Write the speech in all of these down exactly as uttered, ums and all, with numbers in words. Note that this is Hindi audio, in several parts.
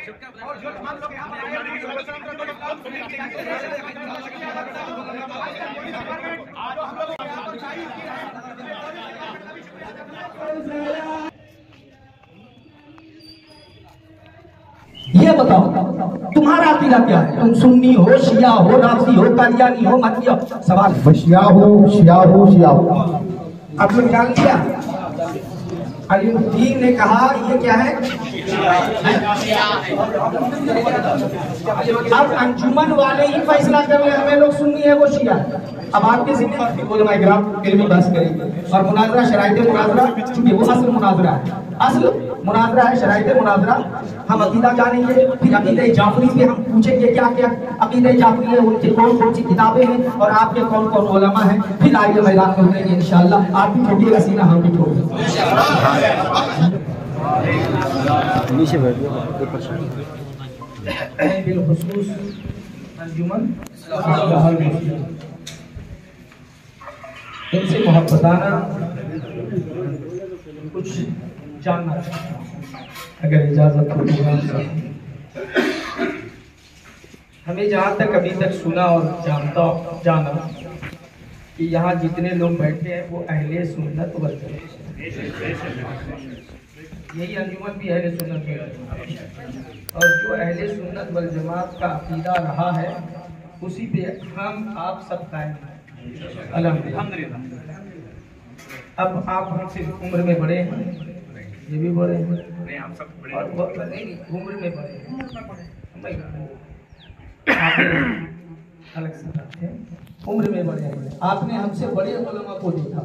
ये बताओ तुम्हारा अकीदा क्या है? तुम सुन्नी हो, शिया हो, राफी हो, कादियानी हो, मत हो? सवाल शिया हो, शिया हो, शिया हो। अब तुम जान लिया अलीउद्दीन ने कहा ये क्या है? अब अंजुमन वाले ही फैसला कर ले हमें लोग सुन्नी है वो शिया है। अब आपके जिम्मे उलमा इकराम इल्मी बहस करेंगे और मुनाजरा शराइत मुनाजरा, चूंकि वो असल मुनाजरा है, असल मुनाजरा है, शराइत मुनाजरा। हम अकीदा जानेंगे, फिर अकीदा जाफरी पे हम पूछेंगे क्या क्या अकीदा जाफरी है, उनकी कौन कौन सी किताबें हैं और आपके कौन कौन उलमा हैं। फिर आगे मैदान में उतरेंगे इंशाअल्लाह। आप भी ठोकिएगा सीना, हम भी ठोकेंगे। बिलखुसूस अंजुमन इनसे मोहब्बताना कुछ जानना चाहता हूं, अगर इजाजत हो तो। हमें जहाँ तक अभी तक सुना और जानता जाना कि यहाँ जितने लोग बैठे हैं वो अहले सुन्नत वल जमात, यही अंजुमन भी अहले सुन्नत वल जमात, और जो अहले सुन्नत वल जमात का अकीदा रहा है उसी पे हम आप सब कायम हैं अल्हम्दुलिल्लाह। अब आप हमसे उम्र में बड़े हैं, ये भी बड़े हैं, हम सब बड़े और बहुत नहीं उम्र में बड़े हैं, अलग से बात है, उम्र में बड़े हैं। आपने हमसे बड़े उलमा को देखा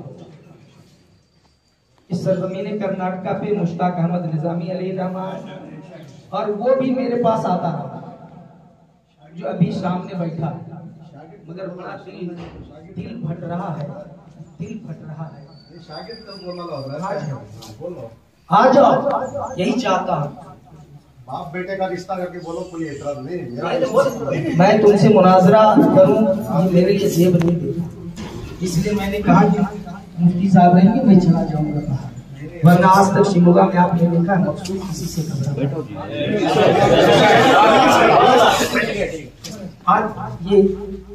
इस सरजमीन कर्नाटका पे, मुश्ताक अहमद निजामी अलैहिर्रहमान, और वो भी मेरे पास आता रहा जो अभी सामने बैठा है, मगर बड़ा दिल दिल फट रहा है, दिल फट रहा है। आ जाओ, यही चाहता हूँ। बाप बेटे का रिश्ता करके बोलो, कोई एतराज नहीं, मेरा मैं तुमसे मुनाजरा करूं ये मेरे लिए जेब नहीं देता, इसलिए मैंने कहा कि मुफ्ती साहब रहेंगे, मैं चला जाऊंगा बाहर, वरना आज तक शिमोगा में आपने देखा मकसूद किसी से घबरा। आज ये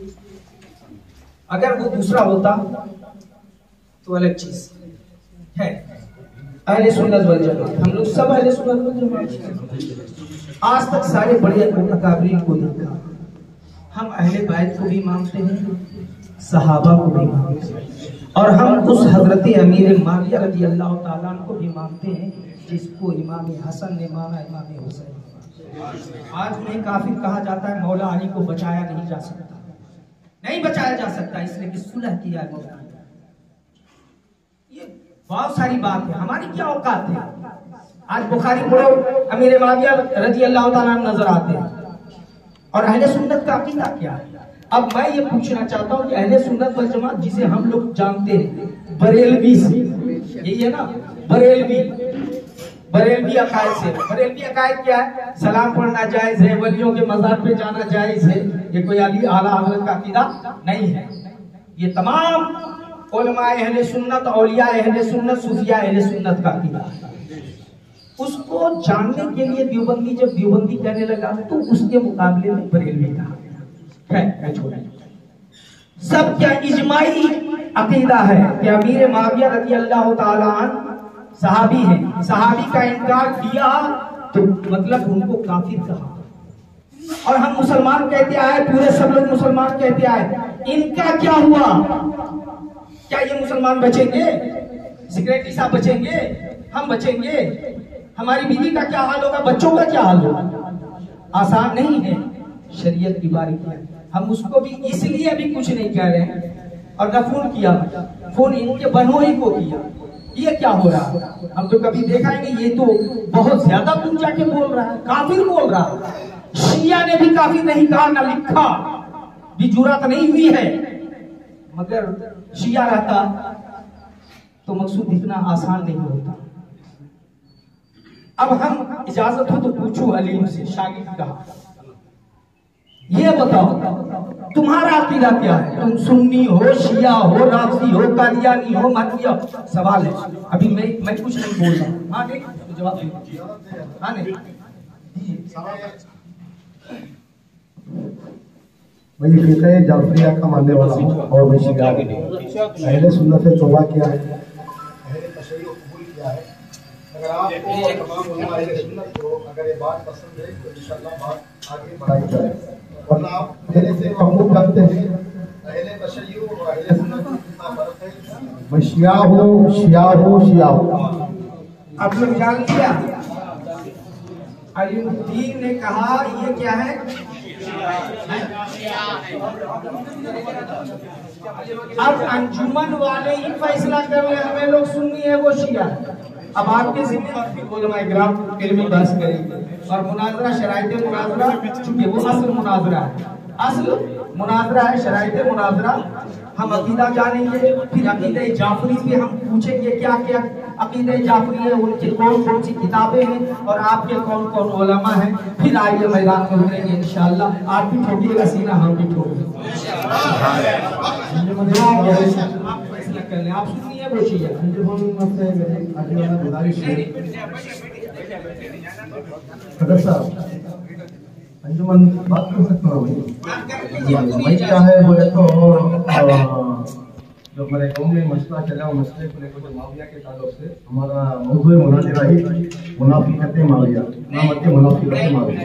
अगर वो दूसरा होता तो अलग चीज है। अहले सुन्नत वल जमात, हम लोग सब अहले सुन्नत वल जमात। आज तक सारे बड़े अकाबरीन को देखा, हम अहले बैत को भी मानते हैं, सहाबा को भी मानते हैं, और हम उस हजरत अमीर माविया रज़ी अल्लाह ताला को भी मानते हैं जिसको इमाम हसन ने माना, इमाम हुसैन। आज में काफिर कहा जाता है, मौला अली को बचाया नहीं जा सकता, नहीं बचाया जा सकता इसलिए कि सुलह किया है मौला। ये बहुत सारी बात है, हमारी क्या औकात है? आज बुखारी पढ़ो, अमीर माविया रज़ी अल्लाह ताला नजर आते हैं, और अहले सुन्नत का अकीदा क्या है? अब मैं ये पूछना चाहता हूँ कि अहले सुन्नत वल जमात जिसे हम लोग जानते हैं बरेलवी से, यही है ना बरेलवी, बरेलवी अकायद से। बरेलवी अकायद क्या है? सलाम पढ़ना जायज है, वलियों के मज़ार पे जाना जायज है, ये कोई अली आला हज़रत का अकीदा नहीं है। ये तमाम उलमा अहले सुन्नत, औलिया अहले सुन्नत, सूफिया अहले सुन्नत का अकीदा है। उसको जानने के लिए देवबंदी जब देवबंदी कहने लगा तो उसके मुकाबले में बरेलवी कहा है। सब क्या इजमाई अकीदा है कि अमीर माविया रज़ी अल्लाह ताला अन्हु सहाबी है, सहाबी का इनकार किया तो मतलब उनको काफिर कहा, और हम मुसलमान कहते आए, पूरे सब लोग मुसलमान कहते आए। इनका क्या हुआ? क्या ये मुसलमान बचेंगे? सेक्रेटरी साहब बचेंगे? हम बचेंगे? हमारी बीवी का क्या हाल होगा? बच्चों का क्या हाल होगा? आसान नहीं है, शरीयत की बारी है। हम उसको भी इसलिए अभी कुछ नहीं कह रहे हैं, और न फोन किया, फोन इनके बनोई को किया। ये क्या हो रहा है? हम तो कभी देखा ही नहीं, ये तो बहुत ज्यादा दूर जाके बोल रहा है, काफिर बोल रहा है। शिया ने भी काफिर नहीं कहा, ना लिखा, भी जुर्रत नहीं हुई है, मगर शिया रहता तो मकसूद इतना आसान नहीं होता। अब हम इजाजत हो तो पूछो अलीम से, शागिर्द कहा, ये बताओ तुम्हारा अकीदा क्या है? तुम सुन्नी हो, शिया हो, राफी हो, कादियानी हो, मरवी हो? सवाल है, अभी मैं मैं कुछ नहीं बोल रहा हूँ। हाँ नहीं जवाब दे, हाँ नहीं मैं ये फिर जाफरिया का मानने वाला हूँ और मैं शिया अहले सुन्नत से तौबा किया है, अहले तशय्युअ कबूल किया है। अगर आप अहले सुन्नत को अगर ये बात पसंद है तो इंशाअल्लाह बात आगे बढ़ाई जाए, वरना आप पहले से महबूब करते हैं अहले तशय्युअ और अहले सुन्नत में कितना फर्क है। मैं शिया हूँ शिया हूँ शिया हूँ। आप लोग जान लिया अलीउद्दीन ने कहा ये क्या है? अब अंजुमन वाले ही फैसला कर रहे हमें लोग सुन्नी है वो शिया। अब आपके जिम्मेदारी उलमा इकराम इल्मी बहस करेंगे और मुनाजरा शराइत मुनाजरा, चूंकि वो असल मुनाजरा है, असल मुनाजरा है शराइत मुनाजरा। हम अकीदा जानेंगे, फिर अकीदा जाफरी पे हम पूछेंगे क्या क्या अकीदा जाफरी है, उनकी कौन कौन सी किताबें हैं और आपके कौन कौन उलमा हैं। फिर आइए मैदान में उतरेंगे इंशाअल्लाह। आप भी ठोकिएगा सीना, हम भी ठोकेंगे। आप सुनिए वो शिया अंजुमन बात कर सकता हूँ भाई क्या है बोले तो जो हमारे गाँव में मसला चला मसले को लेकर तो माविया के ताल्लुक से हमारा मौजूद मुनाजिरा ही मुनाफिकत माविया नामत मुनाफिकत माविया।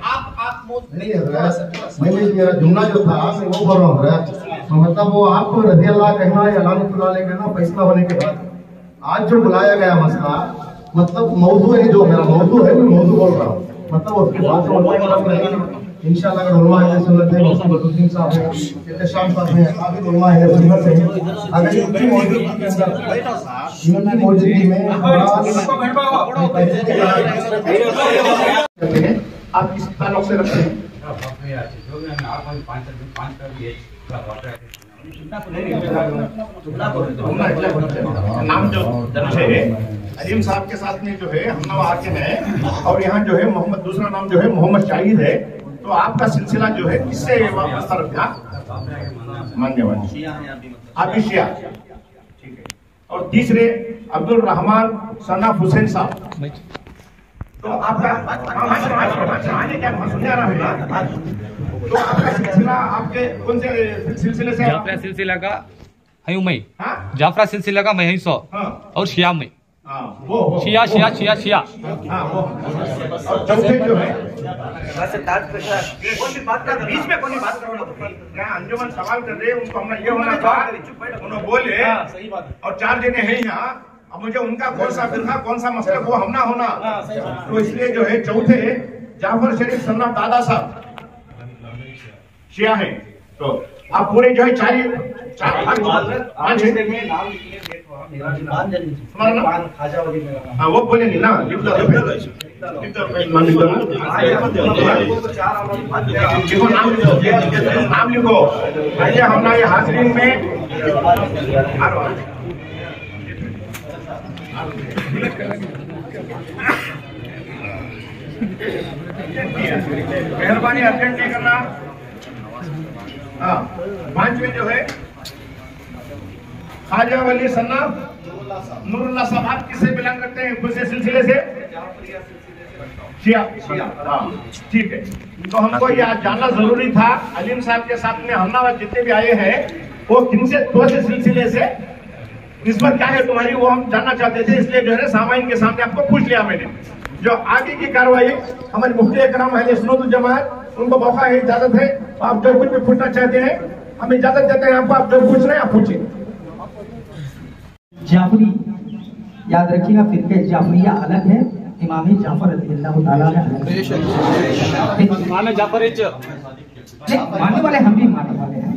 मैंने मेरा जुमला जो था मैं वो बोल रहा हूँ, मतलब वो आपको रज़ी अल्लाह कहना या लानतुल्लाह अलैह कहना फैसला होने के बाद आज जो बुलाया गया मसला, मतलब मौजू है, जो मेरा मौजू है मैं मौजू बोल रहा हूँ, मतलब उसके बाद इंशाअल्लाह अगर उलमा अहले सुन्नत है, मौसूम बदरुद्दीन साहब हैं, इत्तेशाम साहब हैं, काफी उलमा अहले सुन्नत हैं, अगर इनकी मौजूदगी के अंदर इनकी मौजूदगी में आप किस ताल्लुक से रखते हैं? नाम जो है अलीम साहब के साथ में जो है हमनवा आके हैं और यहाँ जो है मोहम्मद, दूसरा नाम जो है मोहम्मद शाहिद है। तो आपका सिलसिला जो है किससे वापस तरफ मानने वाले? आप भी शिया, ठीक है। और तीसरे अब्दुल रहमान सनाफ हुसैन साहब। तो आपका तो आपका सिलसिला आपके कौन से सिलसिले से? जाफरा सिलसिला का हूँ मैं, जाफरा सिलसिला का मैं हूँ सौ और शिया में वो शिया शिया शिया शिया। और चौथे जो है बीच में कोई बात करो ना, क्या अंजुमन सवाल कर रहे हैं उनको हमने ये होना था, उन्होंने बोले और चार जने हैं यहाँ, अब मुझे उनका कौन सा फिरका कौन सा मसला वो हम ना होना, तो इसलिए जो है चौथे जाफर शरीफ सन्ना दादा साहब शिया है। तो आप पूरे जो है चार चार हाँ वो बोले नहीं ना, लिख दो नाम लिखो। आइए हमारे हाजिरीन में मेहरबानी अर्जेंट नहीं करना। हाँ, पांचवे जो है ख्वाजा वली सन्ना नूरुल्लाह साहब। आप किससे बिलोंग करते हैं? कौन से सिलसिले से? शिया। हाँ ठीक है। तो हमको ये आज जानना जरूरी था अलीम साहब के साथ में हमनाबाद जितने भी आए हैं वो किन से कौन से सिलसिले से, निस्बत क्या है तुम्हारी, वो हम जानना चाहते थे। इसलिए जो है सामाइन के सामने आपको पूछ लिया मैंने। जो आगे की कार्रवाई हमारे मुफ्ती इकराम अहले सुन्नत जमात, उनको मौका है, इजाजत है, आप जो कुछ भी पूछना चाहते हैं हम इजाजत देते हैं आपको। आप जो पूछ रहे हैं आप पूछिए। जाफरी याद रखिएगा, फिरके जाफरिया अलग है, इमाम जाफर रज़ियल्लाहु ताला अलग है। इमाम जाफर मानने वाले हम भी मानने वाले हैं।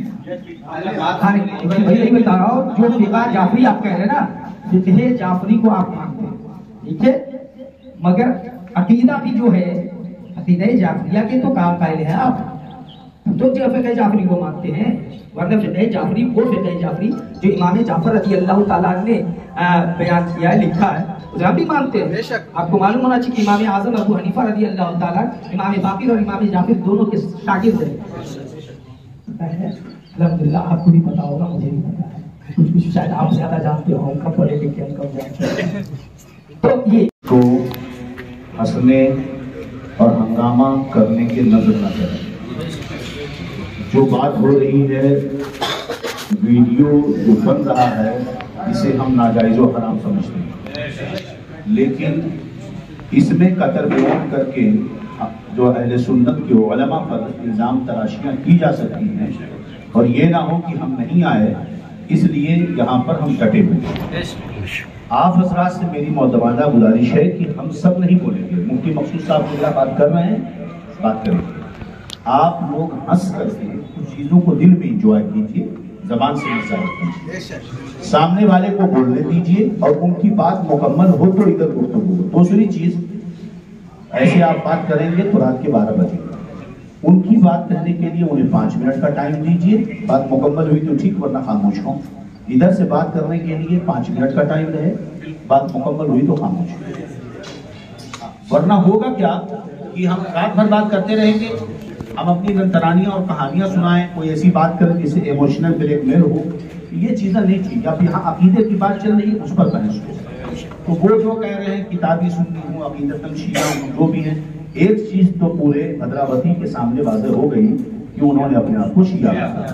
यही बता रहा हूँ, जो फिक़ह जाफरी आप कह रहे हैं ना, फिक़ह जाफरी को आप मानते हैं, ठीक है, मगर अकीदा भी जो है अकीदा जाफरिया के तो काम कायले हैं आप, तो फिक़ह जाफरी को मानते हैं। वरना फिक़ह जाफरी वो फिक़ह जाफरी जो इमाम जाफर रज़ियल्लाहु ताला ने बयान किया है, लिखा है, उसे हम भी मानते हैं। आपको मालूम होना चाहिए कि इमाम आज़म अबू हनीफा रज़ियल्लाहु ताला इमाम बाक़िर और इमाम जाफर दोनों के शागिर्द हैं। अल्हम्दुलिल्लाह आपको भी पता होगा, मुझे भी पता है, कुछ कुछ शायद आप ज्यादा जानते हो, हम कम पढ़े लिखे हम कम जानते हैं। तो ये को हंसने और हम हंगामा करने के नजर न करें। जो बात हो रही है, वीडियो जो बन रहा है, इसे हम नाजायज़ व हराम समझते हैं, लेकिन इसमें कतर बयान करके जो अहले सुन्नत के उलमा पर इल्ज़ाम तराशियाँ की जा सकती हैं, और ये ना हो कि हम नहीं आए इसलिए यहाँ पर हम डटे हुए। आप हजरात से मेरी मौजूदा गुजारिश है कि हम सब नहीं बोलेंगे। मुफ्ती मकसूद साहब जो बात कर रहे हैं, बात करेंगे। आप लोग हंस करके कुछ चीज़ों को दिल में इंजॉय कीजिए, जबान से जाहिर कीजिए, सामने वाले को बोलने दीजिए, और उनकी बात मुकम्मल हो तो इधर गुफ्तगू हो। दूसरी चीज़, ऐसे आप बात करेंगे तो रात के बारह बजे, उनकी बात कहने के लिए उन्हें पाँच मिनट का टाइम दीजिए। बात मुकम्मल हुई तो ठीक, वरना खामोश हो। इधर से बात करने के लिए पाँच मिनट का टाइम रहे, बात मुकम्मल हुई तो खामोश हो। वरना होगा क्या कि हम रात भर बात करते रहेंगे, हम अपनी नंतरानियाँ और कहानियाँ सुनाएं, कोई ऐसी बात करें जिससे इमोशनल ब्लैकमेल हो। ये चीज़ें नहीं थी। अब यहाँ अकीदे की बात चल रही है, उस पर बहस हो। तो वो जो कह रहे हैं किताबी सुन्नी हूँ, अकीदतन शिया हूँ, जो भी है, एक चीज तो पूरे भद्रावती के सामने वाज़ेह हो गई कि उन्होंने अपने आप को शिया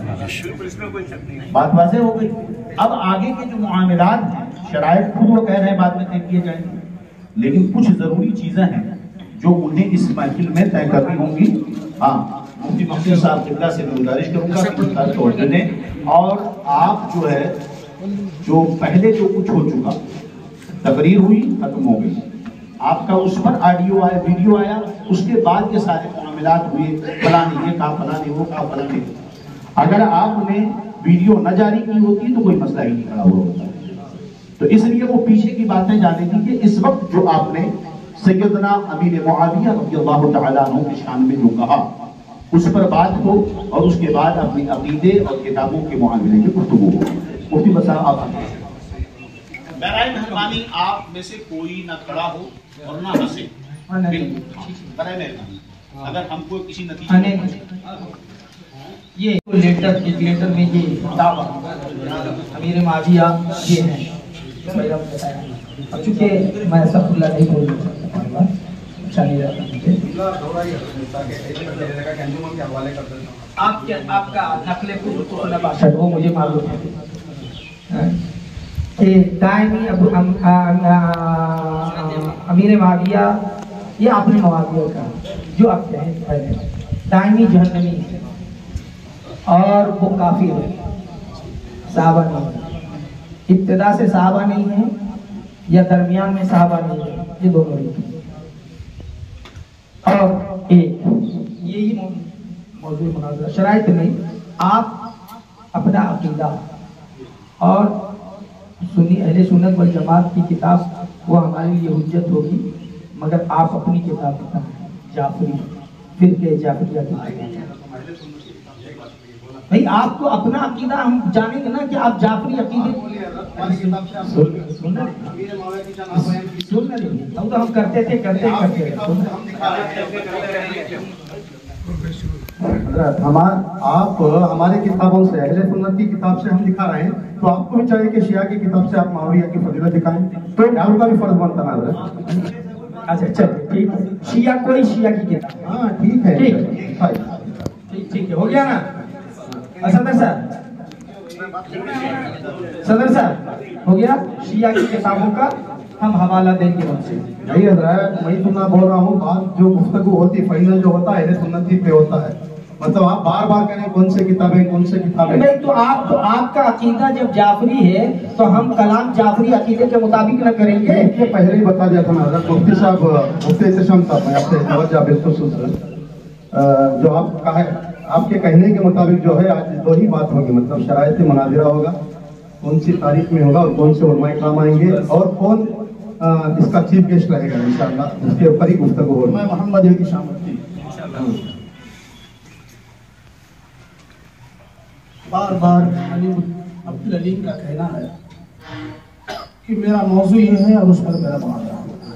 बात वाज़ेह हो गई। अब आगे के जो मामलात हैं, शराइत खुद वो कह रहे हैं बाद में तय किए जाएंगे, लेकिन कुछ जरूरी चीजें हैं जो उन्हें इस महफिल में तय करनी होंगी। हाँ, मुफ्ती मकसूद साहब किबला से मैं गुजारिश करूंगा कि तोड़ दें, और आप जो है, जो पहले जो कुछ हो चुका, तकरीर हुई, खत्म हो गई, आपका उस पर ऑडियो आया, वीडियो आया, उसके बाद के सारे मामलात हुए, फलानी ये कहा, फलानी वो कहा, फलानी। अगर आपने वीडियो न जारी की होती तो कोई मसला ही नहीं खड़ा हुआ होता। तो इसलिए वो पीछे की बातें जाने दीजिए। इस वक्त जो आपने सैयदना अमीर मुआविया रज़ियल्लाहु तआला अन्हु की शान में जो कहा, उस पर बात हो, और उसके बाद अपनी अकीदे और किताबों के मुआमले की गुफ्तगू हो। मुफ्ती बसा आप बराए मेहरबानी आप में से कोई ना खड़ा हो और ना हंसे। बराए मेहरबानी, अगर हमको किसी नतीजे ये लेटर एक लेटर में ये दावा अमीर माविया ये है, अब चूंकि मैं सफुल्ला नहीं बोल सकता, अच्छा नहीं रहता आपके आपका नकले को वो मुझे मालूम है कि दायमी अब हम अमीर माविया ये आपने माविया का जो आप कहें दायमी जहन्नमी है और वो काफिर है, साहबा नहीं है, इब्तिदा से साहबा नहीं है या दरमियान में साहबा नहीं है, ये दोनों नहीं। और एक यही मौजूद मुनाज़रा शराइत नहीं, आप अपना अकीदा और सुन्नी अहले सुन्नत वल जमात की किताब वो हमारे लिए हुज्जत होगी, मगर आप अपनी किताब बताएं जाफरी फिर के जाफरिया की। भाई आप तो अपना अकीदा हम जानेंगे ना कि आप जाफरी अकीदे सुन हम तो हम करते थे करते करते हमार आप हमारे किताबों से अहले सुन्नत की किताब से हम दिखा रहे हैं, तो आपको भी चाहिए कि शिया की किताब से आप माविया की फजीलत दिखाएं, तो आपका भी फर्ज बनता है। अच्छा चल ठीक है, शिया कोई शिया की किताब, हाँ ठीक है, ठीक ठीक है, हो गया ना। सदर साहब सदर साहब हो गया, शिया की किताबों का हम हवाला देंगे उनसे। नहीं हज़रात, मैं तो ना बोल रहा हूँ, बात जो गुफ्तगू होती फाइनल जो होता है सुन्नत पे होता है, मतलब आप बार बार करें कौन से किताबें कौन से किताबें। नहीं तो आप तो आपका अकीदा जब जाफरी है तो हम कलाम जाफरी अकीदे के मुताबिक न करेंगे। इससे पहले ही बता दिया था ना हज़रत मुफ्ती साहब, मुफ्ती इत्तेशाम साहब, मैं आपसे तवज्जो बिल्कुल सुन जो आप कहा, आपके कहने के मुताबिक जो है आज दो ही बात होगी, मतलब शराइत मुनाज़िरा होगा, कौन सी तारीख में होगा और कौन से उलमाए काम आएंगे और कौन आ, इसका चीफ गेस्ट रहेगा इंशाअल्लाह, उसके ऊपर ही गुफ्तगू होगी। मैं मोहम्मद की शामती बार बार अब्दुल अलीम का कहना है कि मेरा मौजू ये है और उस पर मेरा मुनाज़रा होगा।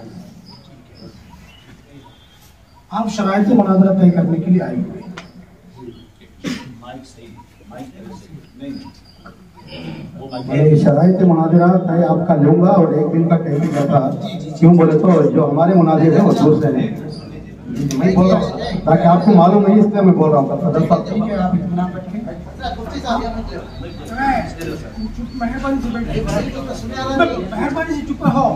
आप शराइत मुनाज़रा तय करने के लिए आए हुए, शराइत मुनाज़रा तय आपका लूंगा और एक दिन का कह दिया था। क्यों बोले तो जो हमारे मुनाज़िर हैं वो दूसरे हैं, मैं बोल रहा हूँ ताकि आपको मालूम नहीं, इसलिए मैं बोल रहा हूँ सदर साहब। ठीक है, आप इतना बैठे मेहरबानी से बैठे, मेहरबानी से चुप रहो।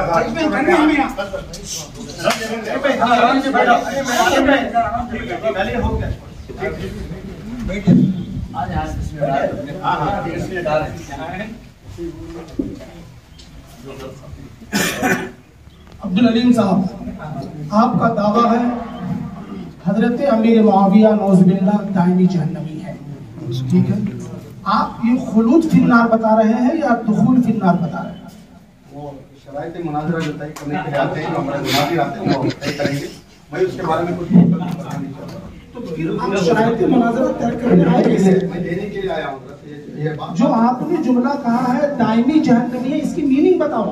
अब्दुल अलीम साहब, आपका दावा है हजरत अमीर मुआविया नौजुबिल्ला दायमी जहन्नमी है, ठीक है? आप ये खुलूद फिन्नार बता रहे हैं या दुखूल फिन्नार बता रहे हैं? वो शरायत मुनाज़रा जो तय करने के लिए आते हैं, हमारे मुनाज़िर आते हैं, वो तय करेंगे। मैं उसके बारे में कुछ बताना नहीं चाहता। तो फिर आप शरायत मुनाज़रा तय करने आए कैसे? मैं देने के लिए आया हूँ। ये बात जो आपने जुमला कहा है दायमी जहन्नमी है, इसकी मीनिंग बताओ।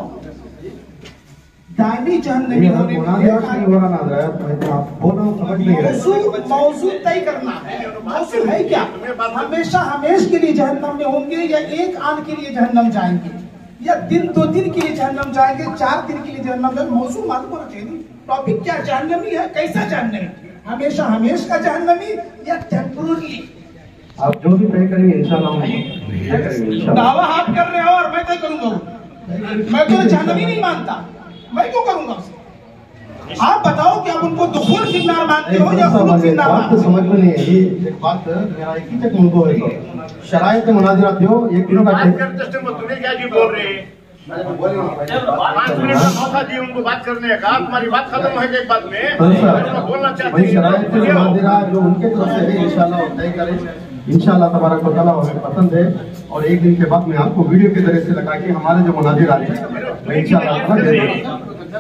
दायमी जहन्नमी होने के लिए नहीं हो रहा नाज़रा, तो आप बोल रहा हूँ, समझ नहीं रहे। मौजू तय करना है, मौजू है क्या? हमेशा हमेश के लिए जहन्नम में होंगे या एक आन के लिए जहन्नम जाएंगे, या दिन दो दिन के लिए जहन्नम जाएंगे, चार दिन के लिए जहन्नम जाएंगे? मौजू मालूम होना चाहिए। टॉपिक क्या जहन्नमी है, कैसा जहन्नमी? हमेशा हमेश का जहन्नमी या टेम्पोररी? आप जो भी तय करेंगे इंशाल्लाह हम तय करेंगे इंशाल्लाह। दावा आप कर रहे हो और मैं तय करूंगा? मैं तो जहन्नमी नहीं मानता, मैं क्यों करूंगा उसे? आप बताओ कि आप उनको दुखुल फिन्नार मानते हो या खुलूद फिन्नार बात मानते तो हो? समझ में नहीं है। ये एक बात मेरा एक ही तक मुझको है, तो शरायत मुनाज़िरा दो एक दिनों का बात करते समय तुम्हें क्या जी बोल रहे हैं? पाँच मिनट का मौका दिए उनको बात करने का, तुम्हारी बात खत्म है एक बात में बोलना चाहते वही शरायत मुनाज़िरा जो उनके तरफ से है इंशाल्लाह वो तय करें इंशाल्लाह तबारक व तआला, हमें पसंद है। और एक दिन के बाद मैं आपको वीडियो के जरिए से लगा के हमारे जो मुनाज़िर आ रहे हैं मैं इंशाल्लाह दे दूंगा।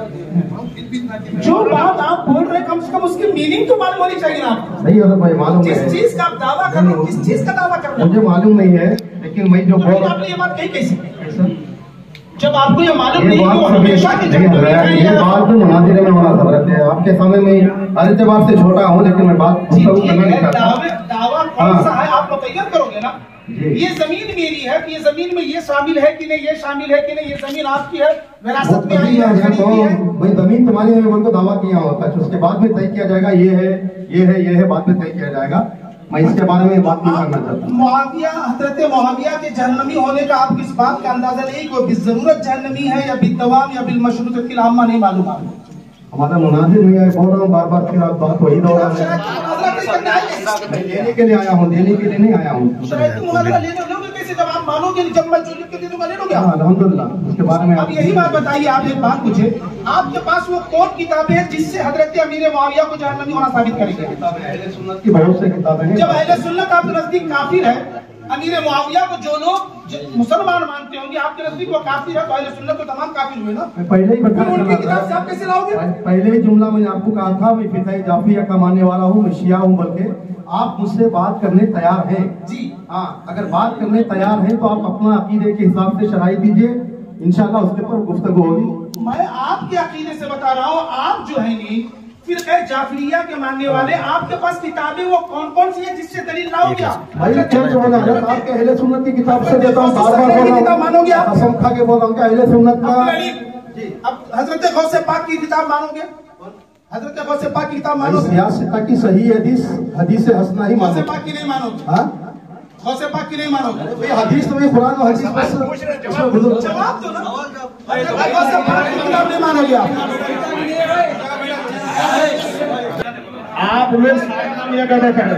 जो बात आप बोल रहे हैं कम से कम उसकी मीनिंग तो मालूम होनी चाहिए आपको। नहीं है भाई, मालूम जिस है, चीज का आप दावा कर रहे हो, किस चीज का दावा कर रहे हो? मुझे मालूम नहीं है, लेकिन मैं जो बोल रहा आपने ये बात कही कैसे? जब आपको ये मालूम ये नहीं बात कि हमेशा की नहीं है, ये बात जो मुनाज़िरे में होना समझते हैं आपके सामने में हर एतबार से छोटा हूँ, लेकिन मैं बात गुफ्तगू करना नहीं चाहता। दावा कौन सा है आप मुतय्यन करोगे ना? ये जमीन मेरी है, ये जमीन में ये शामिल है कि नहीं, ये शामिल है कि नहीं, ये जमीन आपकी है, विरासत में आई है, खरीदी है। भाई जमीन तुम्हारी है, उनको दावा किया होता है, उसके बाद में तय किया जाएगा ये है ये है ये है, बाद में तय किया जाएगा। मैं इसके बारे में बात नहीं करना चाहता। मुआविया, हजरत मुआविया के जहन्नमी होने का आपको इस बात का अंदाजा नहीं कोई बिज़रूरत जहन्नमी है या बिदवाम या बिलमशरूत किलामा नहीं मालूम आपको? हमारा मुनाजिर नहीं है, बोल रहा हूँ बार बार, फिर आप बात वही दोहरा रहे हैं। मैं लेने के लिए आया हूँ, देने के लिए नहीं आया हूँ। जब आप मानोगे, जब मैं जो लिख के दे दूंगा ले लोगे आप? अल्हम्दुलिल्लाह, उसके बारे में अब यही बात बताइए, आप एक बात पूछे, आपके पास वो कौन किताबें हैं जिससे हजरत अमीर मुआविया को जहन्नमी होना साबित करेंगे? अहले सुन्नत की बहुत से किताबें हैं। जब अहले सुन्नत आपके नजदीक काफिर है, अमीर मुआविया को जो लोग मुसलमान मानते होंगे आपके नजदीक वो काफिर है, तो अहले सुन्नत को तमाम काफिर हुए ना? मैं पहले ही बता फिर उनकी किताब से आप कैसे लाओगे? पहले ही जुमला मैंने आपको कहा था, मैं फिताई जाफिया का मानने वाला हूँ, मैं शिया हूँ, बल्कि आप मुझसे बात करने तैयार हैं जी। हाँ, अगर बात करने तैयार हैं तो आप अपना अकीदे के हिसाब से शराई दीजिए, इंशाल्लाह उसके ऊपर गुफ्तगू होगी। मैं आपके अकीदे से बता रहा हूँ, आप जो है नहीं फिर जाफरिया के मानने वाले, आपके पास किताबें वो कौन कौन सी है जिससे दलील लाओगे आप? भाई चर्च होना है, आपके अहले सुन्नत की किताब से देता हूँ, बार बार बोल रहा हूँ, मानोगे आप? कसम खा के बोल रहा हूँ कि अहले सुन्नत का। अब हजरत गौसे पाक की किताब मानोगे? हजरत गौसे पाक की किताब मानोगे? सियासत की सही हदीस हदीस हसना ही गौसे मानोगे। पाक की नहीं मानोगे? हाँ, गौसे पाक की नहीं मानोगे? भाई हदीस तो मैं कुरान और हदीस बस उसमें बुजुर्ग जवाब दो ना। गौसे पाक की किताब नहीं मानोगे आप? आप लोग सारे का देखा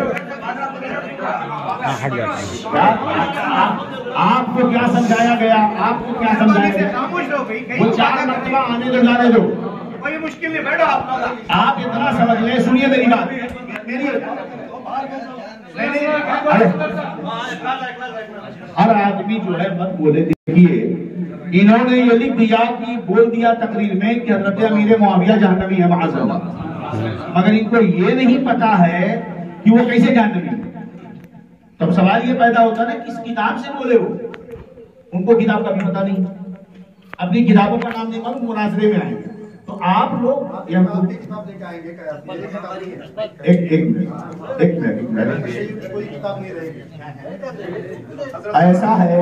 आपको क्या समझाया गया, आपको क्या समझाया गया? वो चार मरतबा आने दो, जाने दो, कोई मुश्किल नहीं, बैठो आप आप इतना समझ ले। सुनिए मेरी बात, मेरी हर आदमी जो है मत बोले। देखिए इन्होंने ये लिख दिया कि बोल दिया तकरीर में कि हज़रत अमीर मुआविया जहन्नमी है माअज़ल्लाह, मगर इनको ये नहीं पता है कि वो कैसे जहन्नमी है। तब सवाल ये पैदा होता है ना किस किताब से बोले वो, उनको किताब का भी पता नहीं, अपनी किताबों का नाम नहीं मालूम, मुनाजरे में आएंगे। तो आप लोग ये किताब लेके आएंगे क्या? एक एक मिनट एक मिनट कोई किताब नहीं रहेगी। ऐसा है,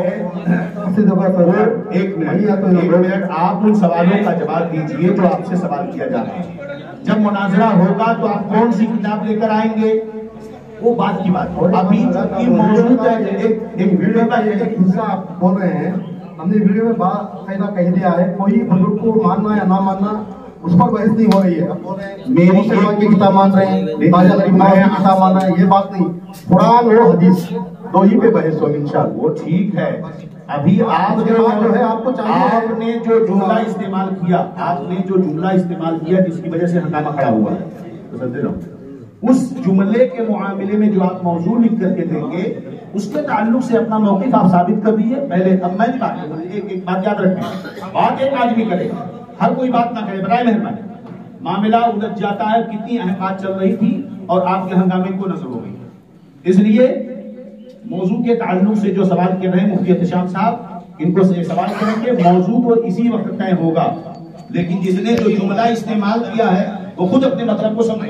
एक एक मिनट एक मिनट आप उन सवालों का जवाब दीजिए जो आपसे सवाल किया जा रहा है। जब मुनाजरा होगा तो आप कौन सी किताब लेकर आएंगे, वो बात की बात है। अभी की मौजूद है एक एक वीडियो का एक हिस्सा आप बोल रहे हैं, हमने वीडियो में बाकायदा कह दिया है, कोई बुजुर्ग को मानना या ना मानना उस पर बहस नहीं हो रही है। अब बोल रहे हैं मेरी सेवा की किताब मान रहे हैं, ताजा गरीब किताब मान रहे हैं, ये बात नहीं। कुरान और हदीस दो ही पे बहस हो इंशाअल्लाह। वो ठीक है। अभी आप जो है आपको चाहिए, आपने जो जुमला इस्तेमाल किया, आपने जो जुमला इस्तेमाल किया जिसकी वजह से हंगामा खड़ा हुआ है, तो समझ रहा हूं उस जुमले के मुआमले में जो आप मौजूद लिख करके देंगे उसके ताल्लुक से अपना मौक़िफ़ आप साबित कर दीजिए पहले। अब मैं बात करूँ, एक एक बात याद रखें, बात एक आदमी करे, हर कोई बात ना करे, बराए मेहरबानी। मामला उलझ जाता है, कितनी अहम बात चल रही थी और आपके हंगामे को नजर हो गई। इसलिए मौजू के ताल्लुक से जो सवाल कर रहे हैं मुफ्ती एहतशाम साहब, इनको से सवाल करेंगे, मौजू तो इसी वक्त तय होगा, लेकिन जिसने जो जुमला इस्तेमाल किया है वो खुद अपने मतलब को समझे।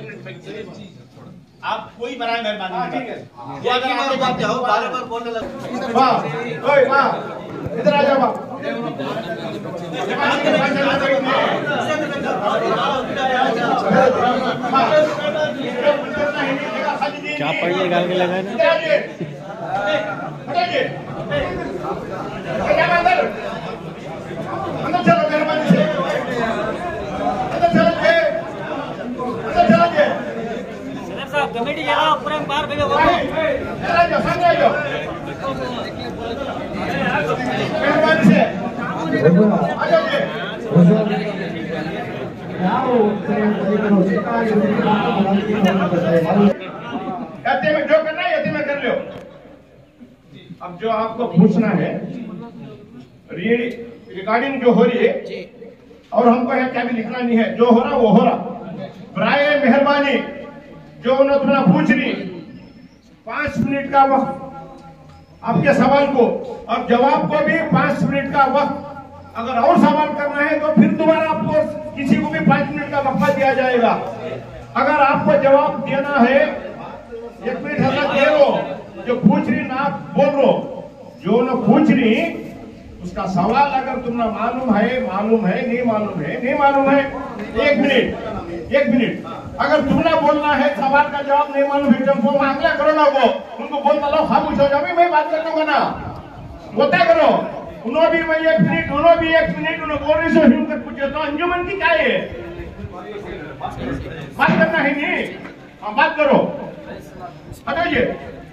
आप कोई बराए मेहरबानी ठीक है, वो अगर आगे बात हो बार बार बोलने लगे, वाह ओए वाह इधर आ जाओ, क्या पढ़ने गाल में लगा ना, अंदर चलो मेहरबानी से, अंदर चलो के, अंदर चलो के साहब कमेटी के अलावा पूरा बाहर भेजो, इधर आ जाओ, सामने आ जाओ मेहरबानी से, आ जाओ यति में जो करना है यति में कर लो। अब जो आपको पूछना है रिकॉर्डिंग जो हो रही है और हमको है क्या भी लिखना नहीं है, जो हो रहा वो हो रहा। बराए मेहरबानी जो उन्होंने तुम्हारा पूछ रही पांच मिनट का वक्त आपके सवाल को और जवाब को भी पांच मिनट का वक्त, अगर और सवाल करना है तो फिर दोबारा आपको किसी को भी पांच मिनट का वक्फा दिया जाएगा। अगर आपको जवाब देना है एक मिनट हजरत दे रो, जो पूछ रही ना बोल रो, जो न पूछ रही उसका सवाल अगर तुमने मालूम है मालूम है नहीं मालूम है नहीं मालूम है, एक मिनट एक मिनट अगर तुमने बोलना है सवाल का जवाब नहीं मालूम है तुमको मामला करो ना, वो उनको बोलना लो खामोश हो जाओ, मैं बात कर लूंगा ना, होता करो। उन्होंने भी मैं एक मिनट उन्होंने भी एक मिनट उन्होंने बोल रही से सुनकर पूछे तो अंजुमन की क्या है, बात करना है नहीं, हाँ बात करो, हटाइए।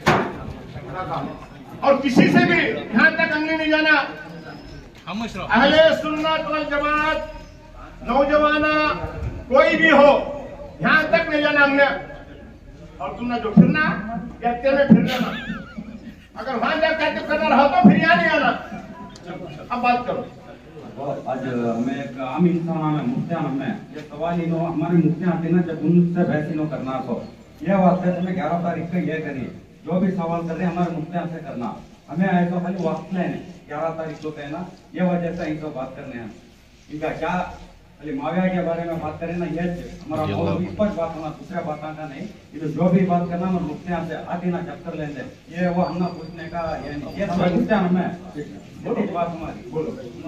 और किसी से भी यहाँ तक अंगे नहीं जाना, अहले सुन्नत वल जमात नौजवाना कोई भी हो यहाँ तक नहीं जाना हमने। और तुमने जो फिरना कहते में फिर लेना, अगर वहां जाकर करना रहा तो फिर यहाँ नहीं आना। अब बात करो। आज मैं एक आम इंसान है मुफ्तियान में ये सवाल ही नो हमारे मुफ्तियान थे ना, जब उनसे बहस ही नो करना तो यह बात है मैं ग्यारह तारीख को यह करिए, जो भी सवाल कर रहे हैं हमारे मुफ्तियान से करना, हमें आए तो खाली वक्त लेने ग्यारह तारीख को कहना, ये वजह से इनको बात करने हैं। इनका क्या खाली माविया के बारे में बात करें ना, ये हमारा स्पष्ट बात होना, दूसरा बात का नहीं, ये जो भी बात करना हमारे मुफ्तियान से आते ना चक्कर लेते, ये वो हमने पूछने का ये नहीं, ये हमारे मुफ्तियान हमें बात हमारी बोलो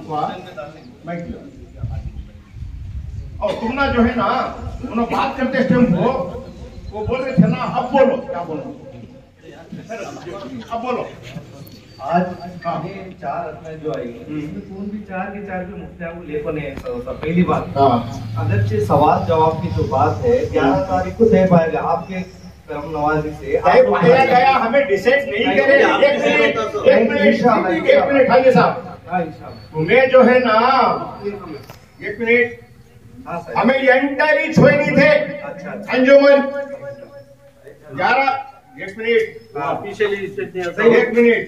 और तुमना जो है ना उन्होंने बात करते टाइम को वो बोल रहे थे ना, अब बोलो क्या बोलो, अब बोलो। आज चार रत्न जो आई उसमें भी चार के चार भी मुफ्तियां को लेकर नहीं, पहली बात अगर सवाल जवाब की जो बात है ग्यारह तारीख को तय पाएगा आपके करम नवाजी से पाया गया, हमें डिसाइड नहीं करे। एक मिनट एक मिनट एक मिनट खाली साहब, तुम्हें जो है ना एक मिनट हमें एंटारी छोड़नी थे अंजुमन ग्यारह एक मिनट एक मिनट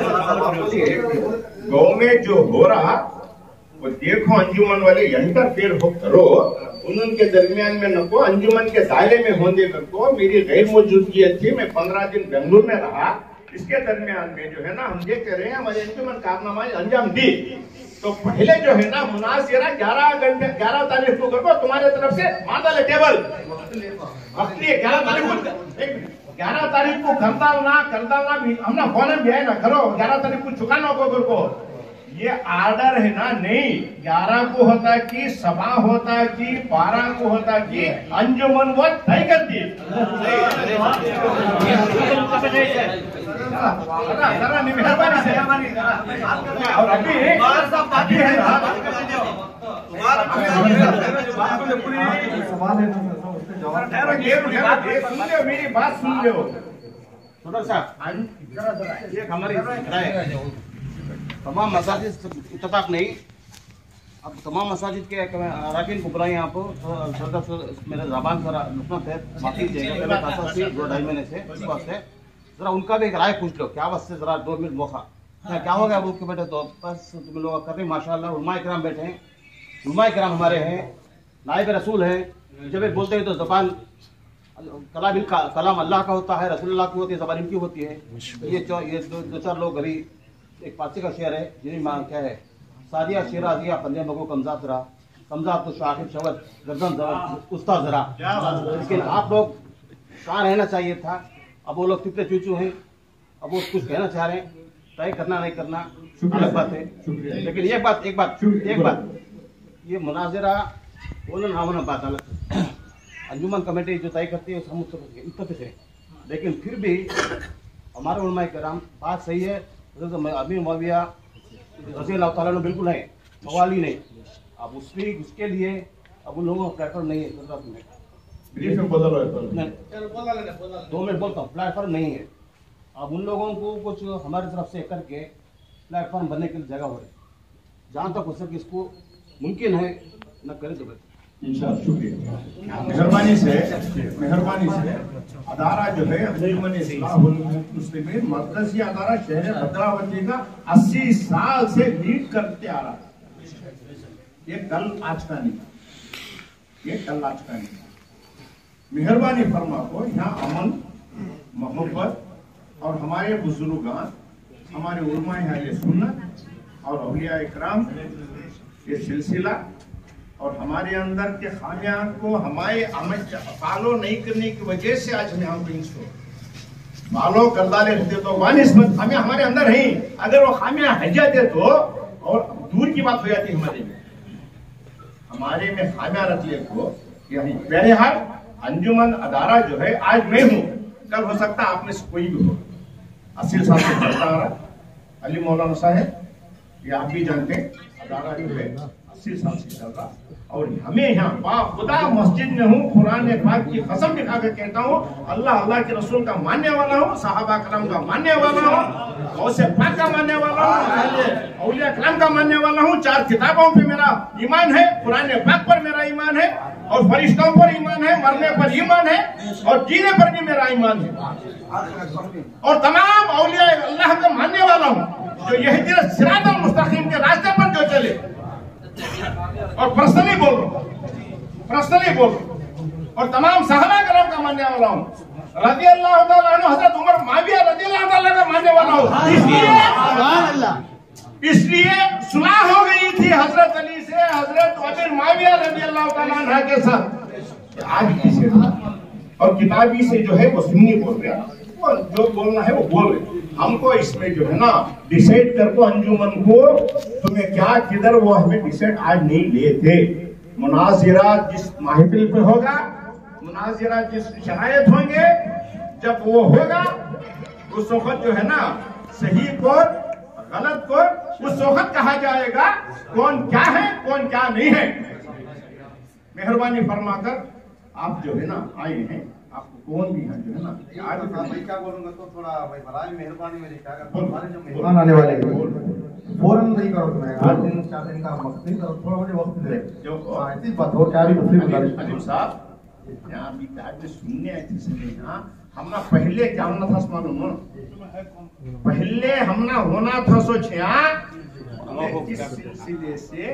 गाँव में जो हो रहा वो देखो, अंजुमन वाले इंटरफेयर हो करो, उनके दरमियान में नको, अंजुमन के दायरे में होने को मेरी गैर मौजूदगी अच्छी, मैं पंद्रह दिन बेंगलुरु में रहा, इसके दरमियान में जो है ना हम ये कह रहे हैं हमारे अंजुमन कारनामा अंजाम दी, तो पहले जो है ना मुनासिरा ग्यारह घंटे ग्यारह तारीख को करो तुम्हारे तरफ से मादा टेबल अपनी ग्यारह तारीख को ग्यारह तारीख को करता ना करता ना भी हमने फोन भी है ना करो, ग्यारह तारीख को चुकाना को को ये आर्डर है ना, नहीं ग्यारह को होता कि सभा होता कि बारह को होता कि अंजुमन वो तय करती है। मेहरबानी से और अभी अभी है ना सुन लो मेरी बात सुन लो थोड़ा सा एक हमारी राय तमाम मसाजिद इत्तेफाक नहीं, अब तमाम मसाजिद के अरकान को बुलाएं आप सरकार से मेरे ज़बान पर नुकसान है माफी चाहिए पहले खासा सी दो ढाई महीने से इस वास्ते जरा उनका भी एक राय पूछ लो क्या वास्ते जरा दो मिनट मौका क्या हो गया बोल के बैठे तो बस तुम लोग कर रहे माशाल्लाह उलमा इकराम बैठे हैं, उलमा इकराम हमारे हैं, नाइब रसूल हैं, जब एक बोलते हैं तो ज़बान कलाम कलाम अल्लाह का होता है, रसूलुल्लाह की होती है, ज़बान इनकी होती है। ये चौ ये दो, दो चार लोग अभी एक पारसी का शेर है जिन्हें मां क्या है सादिया शेरा दिया पंदे मगो कमजा जरा कमजा तो शाकिब शवद गर्दन जरा उस्ता जरा, लेकिन आप लोग कहाँ रहना चाहिए था। अब वो लोग कितने चूचू हैं, अब वो कुछ कहना चाह रहे हैं, तय करना नहीं करना अलग बात है, लेकिन एक बात एक बात एक बात ये मुनाजरा बोलो ना होना बात अलग, अंजुमन कमेटी जो तय करती है हम उत्तर से, लेकिन फिर भी हमारे उलमा कराम बात सही है। अभी मौविया रज़ी अल्लाह तआला बिल्कुल है, सवाल ही नहीं। अब उसके उसके लिए अब उन लोगों का प्लेटफॉर्म नहीं है, दो मिनट बोलता हूँ, प्लेटफॉर्म नहीं है। अब उन लोगों को कुछ हमारी तरफ से करके प्लेटफॉर्म बनने के लिए जगह हो रही, जहाँ तक हो सके इसको मुमकिन है न करे तो बेहतर। इंशाअल्लाह शुक्रिया, मेहरबानी से मेहरबानी से अदारा जो है अंजुमन इस्लाहुल मुस्लिमीन मरकजी अदारा शहर भद्रावती का अस्सी साल से लीड करते आ रहा है। ये कल आज का नहीं, ये कल आज का नहीं। मेहरबानी फरमा को यहाँ अमन मोहब्बत और हमारे बुजुर्गान हमारे उलमा अहले सुन्नत और औलिया इकराम ये सिलसिला और हमारे अंदर के खामियां को हमारे फॉलो नहीं करने की वजह से आज हम यहाँ पे फॉलो कर डाले रहते तो वानिस्बत खामियां हमारे अंदर हैं, अगर वो खामियां हट जाते तो और दूर की बात हो जाती हमारे में हमारे में खामियां रख ले तो पहले हाल अंजुमन अदारा जो है आज मैं हूँ, कल हो सकता है आप में से कोई भी हो। अस्सी साल से चलता आ रहा अली मौलाना साहब, ये आप भी जानते हैं अदारा जो है अस्सी साल से चल रहा। और हमें यहाँ खुदा मस्जिद में हूँ, कुरान पाक की कसम दिखा कर कहता हूँ, अल्लाह अल्लाह के रसूल का मानने वाला हूँ, सहाबा करम का मानने वाला हूँ, गौसे पाक का मानने वाला हूँ, औलिया करम का मानने वाला हूँ। चार किताबों पे मेरा ईमान है, कुरान पाक पर मेरा ईमान है, और फरिश्तों पर ईमान है, मरने पर ईमान है, और जीने पर भी मेरा ईमान है। और तमाम औलिया अल्लाह का मानने वाला हूँ जो यही सिरातुल मुस्तकीम के रास्ते पर जो चले। और पर्सनली बोल रहा हूँ, पर्सनली बोल रहा हूँ, और तमाम सहाबा करम का मानने वाला हूँ। रज़ी अल्लाह तआला अन्हु हज़रत उमर माविया रज़ी अल्लाह तआला का मानने वाला हूँ। इसलिए इसलिए सुलह हो गई थी हजरत अली से हजरत अमीर माविया रज़ी अल्लाह तआला अन्हा के साथ, आज किसे और किताबी से जो है वो सुन्नी बोल रहे हैं, जो बोलना है वो बोल रहे। हमको इसमें जो है ना डिसाइड कर को अंजुमन को तुम्हें क्या किधर वो हमें डिसाइड आज नहीं लेते। मुनाजिरा जिस महफिल पे होगा, मुनाजिरा जिस शरायत होंगे, जब वो होगा उस वक्त जो है ना सही को गलत को उस वक्त कहा जाएगा कौन क्या है कौन क्या नहीं है। मेहरबानी फरमाकर आप जो है ना आए हैं, आपको कौन भी है जो है ना आज मैं क्या बोलूंगा तो थोड़ा भाई बड़ा मेहरबानी मेरी क्या करता हूं, हमारे जो मेहमान आने वाले हैं फौरन नहीं करो, तुम्हें आठ दिन चार दिन का वक्त नहीं करो, थोड़ा मुझे वक्त दे जो ऐसी बात हो क्या भी अजीब साहब यहाँ भी आज सुनने आए थे सुने यहाँ हमना पहले क्या होना था मालूम, पहले हमना होना था सोचा इस सिलसिले से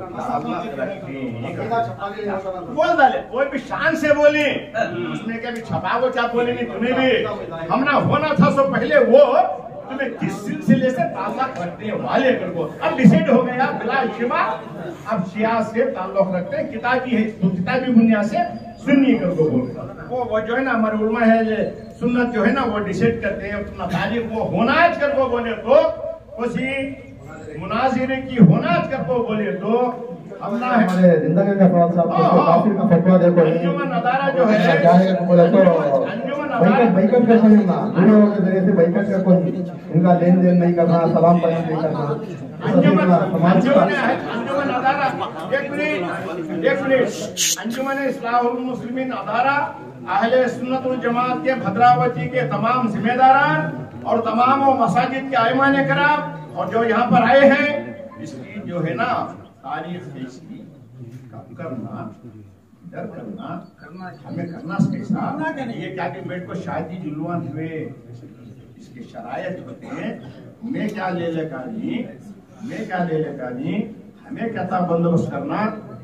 बोल डाले, कोई भी शान से बोले, उसने क्या भी छपा को क्या बोले नहीं, तुम्हें भी हमना होना था सो पहले वो तुम्हें किस सिलसिले से ताल्लुक रखने वाले कर को अब डिसाइड हो गया बिला शिवा, अब शिया से ताल्लुक रखते हैं, किताबी है तो किताबी बुनियाद से सुन्नी कर को बोलते वो वो जो है ना हमारे उलमा है सुन्नत जो है ना वो डिसाइड करते हैं अपना तारीख वो होना कर को बोले तो उसी मुनाजिरे की होना को बोले तो हमना है हमारे जिंदगी का सवाल साहब को काफी का फतवा देखो अंजुमन अदारा जो है क्या है बोले तो बैकअप बैकअप कर सकते ना दोनों के जरिए से बैकअप का कोई इनका लेन देन नहीं करना, सलाम कलाम नहीं करना। अंजुमन अंजुमन अदारा एक मिनट एक मिनट अंजुमन इस्लाहुल मुस्लिमीन अदारा अहले सुन्नत वल जमात के भद्रावती के तमाम जिम्मेदारान और तमाम मसाजिद के आइमान कराम और जो यहाँ पर आए हैं, इसकी जो है ना तारीफ इसकी कम करना, डर करना करना हमें करना कैसा, ये क्या कि मेरे को शादी जुलवान हुए इसके शरायत होते हैं। मैं क्या ले लेगा नहीं, मैं क्या ले लेगा नहीं, हमें क्या था बंदोबस्त करना,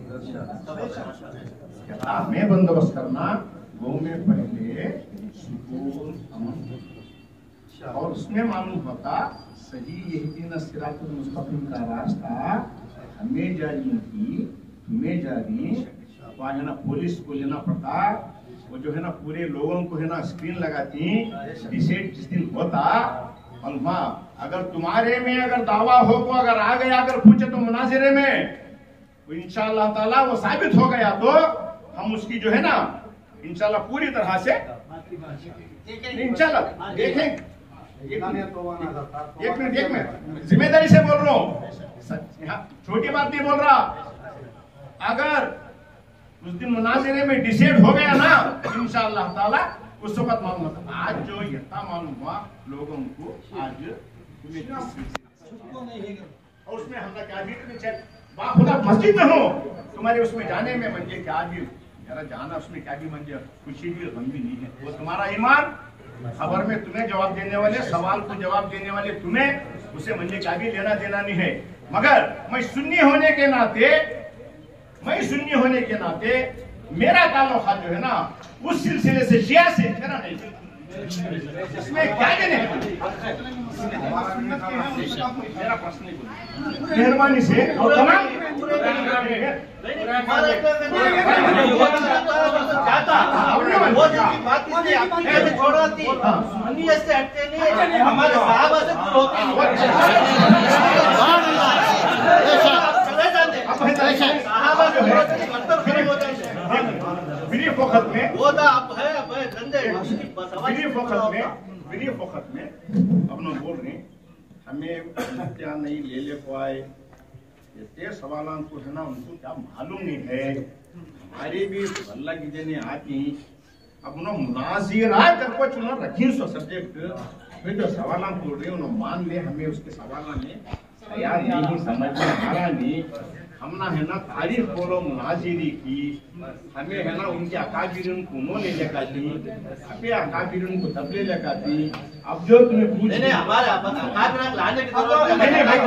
क्या हमें बंदोबस्त करना वो में पहले सुकून अमन और उसमें मालूम होता सही यही न सिरातुल मुस्तकीम का रास्ता हमें जारी की हमें जारी वहाँ है ना पुलिस को लेना पड़ता, वो जो है ना पूरे लोगों को है ना स्क्रीन लगाती, डिसेट जिस दिन होता और वहाँ अगर तुम्हारे में अगर दावा हो को अगर आ गया अगर पूछे तो मुनाजिरे में तो इंशाअल्लाह ताला वो साबित हो गया तो हम उसकी जो है ना इंशाल्लाह पूरी तरह से इंशाल्लाह देखें। एक मिनट एक मिनट जिम्मेदारी से बोल रहा हूँ, छोटी बात नहीं बोल रहा। अगर उस दिन मुनाजिरे में डिसाइड हो गया ना इंशाअल्लाह ताला उस वक्त मालूम होता। आज जो यथा मालूम हुआ लोगों को आज और उसमें हमने क्या भी खुदा मस्जिद में हो तुम्हारे उसमें जाने में मंजे क्या भी मेरा जाना उसमें क्या भी मंजे खुशी भी गम भी नहीं है, वो तुम्हारा ईमान खबर में तुम्हें जवाब देने वाले सवाल को जवाब देने वाले तुम्हें उसे मंजे क्या भी लेना देना नहीं है। मगर मैं सुन्नी होने के नाते मैं सुन्नी होने के नाते मेरा ताल्लुक जो है ना उस सिलसिले से शिया से मेरा नहीं, इसमें क्या देने मेरा प्रश्न मेहरबानी से और तमाम हमारे साहब बिरी फोकत में वो तो आप है अब धंधे बिरी फोकत में बिरी फोकत में अपना बोल रहे हमें क्या नहीं ले ले को आए ये सवाल को है ना उनको क्या मालूम नहीं है। हमारी भी अल्लाह की देने आती अपना मुनाजिरा करको चुना रखी सो सब्जेक्ट फिर जो सवाल बोल रहे उन्होंने मान ले हमें उसके सवाल में तैयार नहीं समझ में आ रहा नहीं। हमना है ना तारीफ बोलो मुनाजिरी की हमें है ना उनके अकाबिरीन को नो ले लेगा थी अपने अकाबिरीन को तब ले लेगा थी। अब जो तुम्हें पूछ नहीं हमारे अकाबिरीन लाने की जरूरत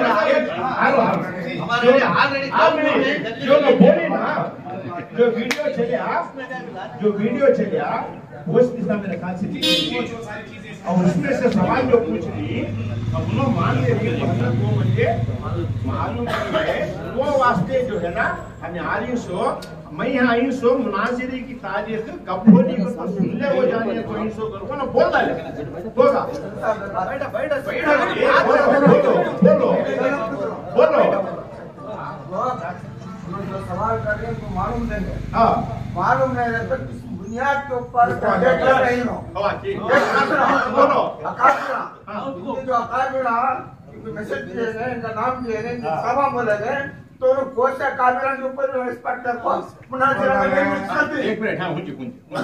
नहीं, हमारे ऑलरेडी जो लोग बोले ना जो वीडियो चले जो वीडियो चले उस दिशा में रखा से और उसमें से सवाल जो पूछ रही अब उन्होंने मान ले रही वो मुझे मालूम नहीं है वो वास्ते जो है ना हमें आ रही सो मैं यहाँ आई सो मुनाजिरी की तारीफ कब होनी को तो सुन ले वो जाने को इन सो करो ना बोल डाले होगा बैठा बैठा बैठा बोलो बोलो बोलो सवाल कर रहे तो मालूम देंगे। हाँ मालूम नहीं रहता बुनियाद के ऊपर रही हो जो अकाबिरा मैसेज दिए गए इनका नाम दिए गए सभा बोले गए तो कोई से अकाबिरा के ऊपर रिस्पेक्ट करको मुनाजिरा में एक मिनट हाँ मुझे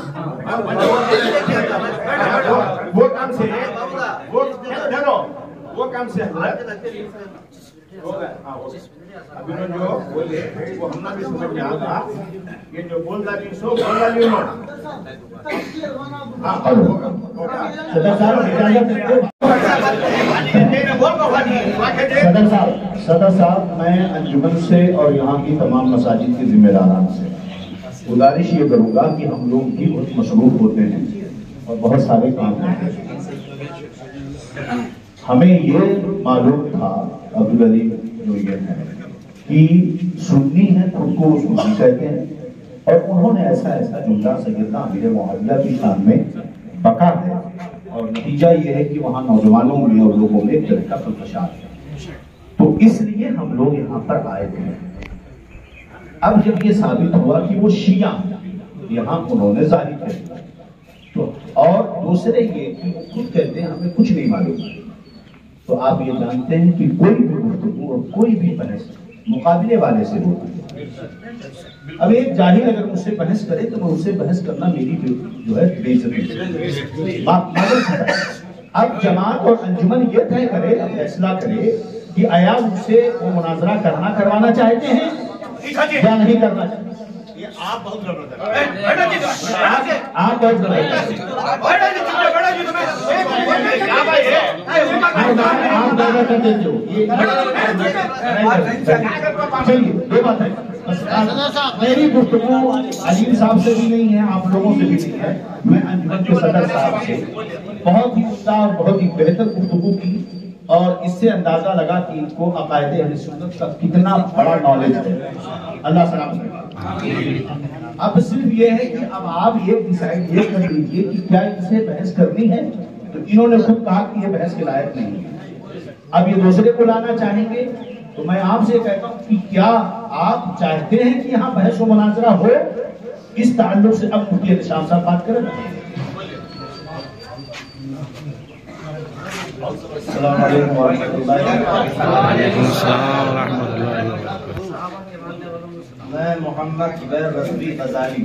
वो काम से वो चलो वो काम से हो गया। हाँ अभी जो बोले वो हमना भी समझ में आता ये जो बोल रही सो बोल रही हो सदर साहब सदर साहब मैं अंजुमन से और यहाँ की तमाम मसाजिद के जिम्मेदारान से गुजारिश ये करूँगा कि हम लोग भी बहुत मसरूफ होते हैं और बहुत सारे काम होते हैं। हमें ये मालूम था अब्दुल अली जो ये है कि सुन्नी है खुद को सुन्नी कहते हैं और उन्होंने ऐसा ऐसा जुमला सैयदना अमीर मुआविया की शान में बका है और नतीजा ये है कि वहाँ नौजवानों में और लोगों में एक तरह का फलफशार है। तो तो इसलिए हम लोग यहाँ पर आए थे। अब जब ये साबित हुआ कि वो शिया यहाँ उन्होंने जाहिर किया, तो और दूसरे ये कि वो खुद कहते हैं हमें कुछ नहीं मालूम, तो आप ये जानते हैं कि कोई भी गुफ्तगू और कोई भी बहस मुकाबले वाले से होती है। अब एक जाहिल अगर मुझसे बहस करे तो मैं उससे बहस करना मेरी जो है बेइज्जती। अब जमात और अंजुमन ये तय करे, फैसला करे कि आया मुझसे वो मुनाजरा करना करवाना चाहते हैं या नहीं करना चाहते। आप बहुत गड़बड़ आप बहुत गड़बड़ कर देते हो। चलिए ये बात है, मेरी गुफ्तगू अलीम साहब से भी नहीं है, आप लोगों से भी नहीं है। मैं अंजुमन के सदर साहब से बहुत ही उत्साह और बहुत ही बेहतर गुफ्तगू की, और इससे अंदाजा लगा कि इनको अकायदे अहले सुन्नत का कितना बड़ा नॉलेज है। अल्लाह सलाम करे। अब सिर्फ ये है कि अब आप ये डिसाइड ये कर लीजिए कि क्या इनसे बहस करनी है। तो इन्होंने खुद कहा कि ये बहस के लायक नहीं है। अब ये दूसरे को लाना चाहेंगे, तो मैं आपसे कहता हूँ कि क्या आप चाहते हैं कि यहाँ बहस व मुनाजरा हो? इस ताल्लुक से अब मुफ्ती निशान साहब बात करें। मैं मोहम्मद जुबैर रसूली गजाली।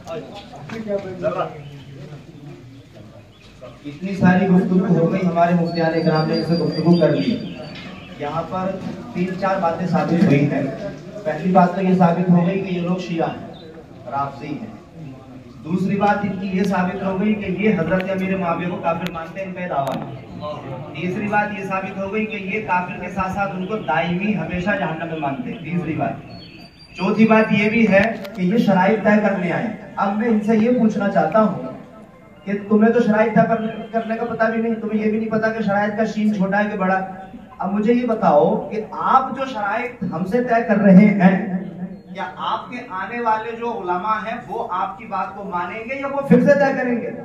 इतनी सारी गुफ्तगू हो गई, हमारे मुफ्तियान इकराम ने इसे गुफ्तगू कर ली। यहाँ पर तीन चार बातें साबित हुई हैं। पहली बात तो ये साबित हो गई कि ये लोग शिया हैं, राफजी हैं। दूसरी बात इनकी ये साबित हो गई कि ये हजरत अमीर मुआविया को काफिर मानते हैं, इनका दावा है। तीसरी बात ये साबित हो गई कि ये काफिर के साथ साथ उनको दायमी हमेशा जहन्नम में मानते हैं। तीसरी बात। चौथी बात ये भी है कि ये शराइत तय करने आए। अब मैं इनसे ये पूछना चाहता हूँ कि तुम्हें तो शराइत तय करने का पता भी नहीं, तुम्हें ये भी नहीं पता कि शराइत का शीन छोटा है कि बड़ा। अब मुझे ये बताओ कि आप जो शराइत हमसे तय कर रहे हैं, क्या आपके आने वाले जो उलमा हैं वो आपकी बात को मानेंगे या वो फिर से तय करेंगे?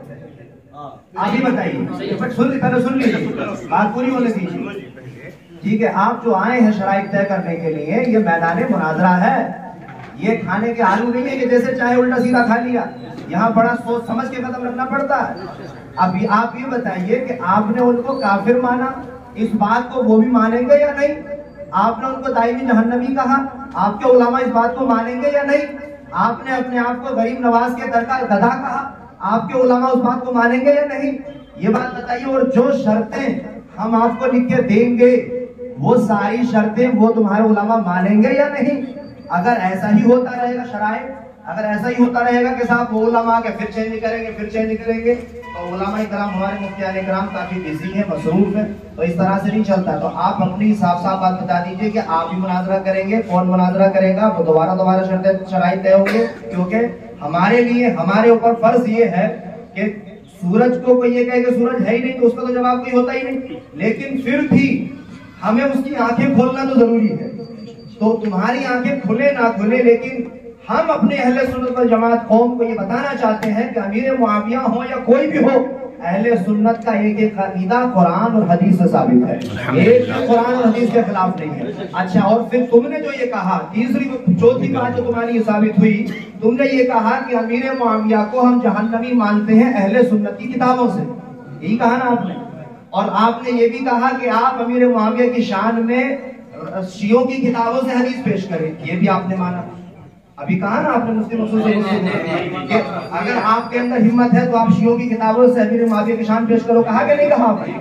आप ही बताइए। सुन ली सुन लीजिए, बात पूरी होने दीजिए। ठीक है, आप जो आए हैं शराइत तय करने के लिए, ये मैदान मुनाजरा है। ये खाने के आलू नहीं है कि जैसे चाहे उल्टा सीधा खा लिया। यहाँ बड़ा सोच समझ के कदम रखना पड़ता है। अभी आप ये बताइए कि आपने उनको काफिर माना, इस बात को वो भी मानेंगे या नहीं? आपने उनको दायमी जहन्नमी कहा, आपके उलमा इस बात को मानेंगे या नहीं? आपने अपने आप को गरीब नवाज के दर का गधा कहा, आपके उलमा उस बात को मानेंगे या नहीं? ये बात बताइए। और जो शर्तें हम आपको लिख के देंगे, वो सारी शर्तें वो तुम्हारे उलमा मानेंगे या नहीं? अगर ऐसा ही होता रहेगा शराइत, अगर ऐसा ही होता रहेगा कि साहब वो उलमा के फिर चेंज करेंगे फिर चेंज करेंगे, तो उलमा इकराम हमारे मुफ्तियान इकराम काफी बिजी है, मसरूफ है, तो इस तरह से नहीं चलता। तो आप अपनी साफ साफ बात बता दीजिए कि आप ही मुनाजरा करेंगे, कौन मुनाजरा करेगा, वो दोबारा दोबारा शर्तें शराइत तय होंगे। क्योंकि हमारे लिए हमारे ऊपर फर्ज ये है कि सूरज को कोई ये कहे कि सूरज है ही नहीं तो उसका तो जवाब कोई होता ही नहीं, लेकिन फिर भी हमें उसकी आंखें खोलना तो जरूरी है। तो तुम्हारी आंखें खुले ना खुले, लेकिन हम अपने अहले सुन्नत वल जमात कौम को ये बताना चाहते हैं कि अमीर मुआविया हो या कोई भी हो, अहले सुन्नत का एक एक अकीदा कुरान और हदीस से साबित है, एक कुरान और हदीस के खिलाफ नहीं है। अच्छा, और फिर तुमने जो ये कहा, तीसरी चौथी बात जो तुम्हारी ये साबित हुई, तुमने ये कहा कि अमीर मुआविया को हम जहन्नमी मानते हैं अहले सुन्नत की किताबों से, यही कहा ना आपने। और आपने ये भी कहा कि आप अमीर मुआविया की शान में शियों की किताबों से हदीस पेश करें, ये भी आपने माना। अभी कहा ना आपने मुस्लिम उसूल से कि अगर आपके अंदर हिम्मत है तो आप शियों की किताबों से अमीर मुआविया की शान पेश करो, कहा कि नहीं कहा आपने?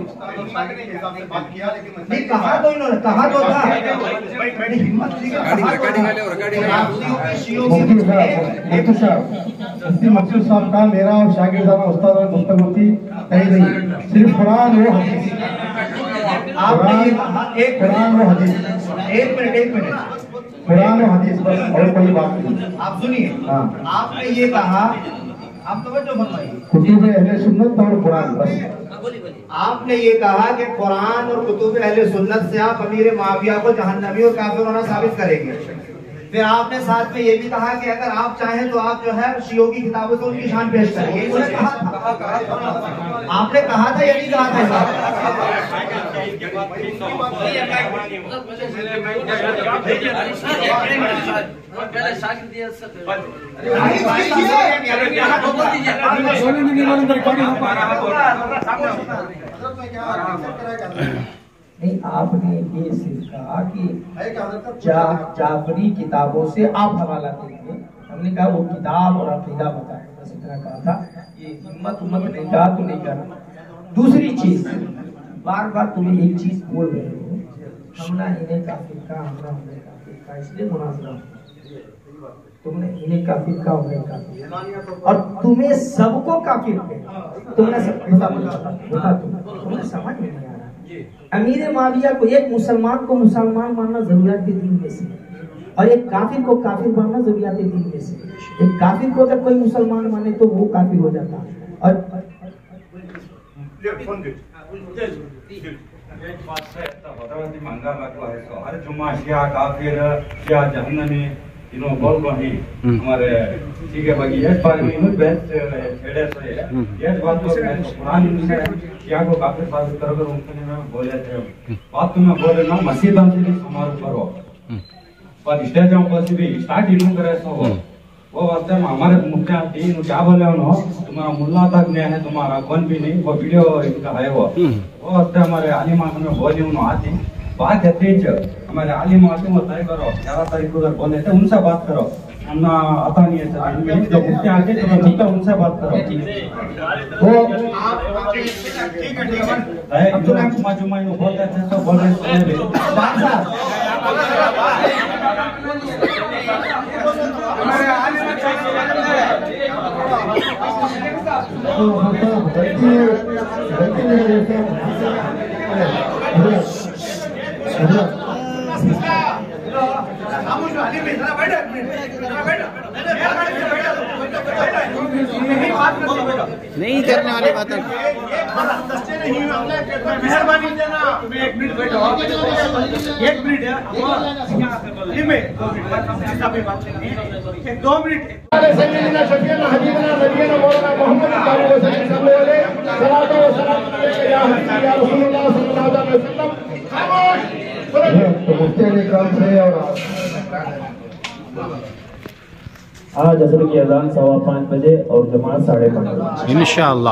नहीं कहा तो इन्होंने कहा तो था, हिम्मत मकसूद साहब का मेरा और शागिर्दाना उस्ताद और गुफ्तगू थी कहीं नहीं, सिर्फ कुरान वो हदीस। आपने ये कहा एक कुरान वो हदीस, एक मिनट एक मिनट कुरान और हदीस बस, और कोई बात नहीं। आप सुनिए, आपने ये कहा, आप तवज्जो फरमाइए, कुतुब अहले सुन्नत और कुरान बस। आपने ये कहा कि कुरान और कुतुब अहले सुन्नत से आप अमीर मुआविया को जहन्नमी और काफिर होना साबित करेंगे। फिर आपने साथ में ये भी कहा कि अगर आप चाहें तो आप जो है शियों की किताबों से उनकी शान पेश करें, ये उन्होंने कहा था। आपने कहा था या नहीं कहा था? नहीं, आपने ये सिर्फ कहा कि जा, जाफरी किताबों से आप हवाला देंगे। हमने कहा वो किताब और अकीदा बताए, बस इतना कहा था। ये हिम्मत उम्मत नहीं कहा तो नहीं करना। दूसरी चीज, बार बार तुम्हें एक चीज बोल रहे हो, हमना इन्हें काफिर का, हमना उन्हें काफिर का, इसलिए मुनाजरा तुमने इन्हें काफिर का, उन्हें काफिर, और तुम्हें सबको काफिर पे तुमने सब तुम्हें समझ में नहीं आ रहा। अमीर माविया को, एक मुसलमान को मुसलमान मानना जरूरियात दीन में से, और एक काफिर को काफिर मानना जरूरियात दीन में से। एक काफिर को अगर कोई मुसलमान माने तो वो काफिर हो जाता है। और हर जुम्मा शिया काफिर शिया जहन्नमी इनो बोल रही हमारे ठीक है बाकी ये बात में बेस्ट छेड़े से ये बात तो कुरान में शिया को काफिर साबित कर कर उनके में बोले थे। बात तो मैं बोल रहा हूं मस्जिद में भी समारोह करो पर स्टेजों पर से भी स्टार्ट इनो करे सो वो वास्ते में हमारे मुखिया तीन क्या बोले उन्होंने तुम्हारा मुल्ला तक नहीं है, तुम्हारा कौन भी नहीं, वो वीडियो इनका है वो वो वास्ते हमारे आलिमा में बोली उन्होंने आती बात है तेज हमारे आलिम आते वो तय करो ग्यारह तारीख को अगर बोले थे उनसे बात करो, हमना आता नहीं है सर जो मुझसे आके तो मैं मिलता उनसे बात करो। वो ठीक है ठीक है अब तो मैं जुमा जुमा इन बोलते थे तो बोल रहे सुने भी हमारे आलिम नहीं करने वाली बात है। मेहरबानी देना एक मिनट बैठो, एक मिनट एक दो मिनट आज असर की अजान सवा पाँच बजे और जमात साढ़े पाँच बजे इंशाअल्लाह।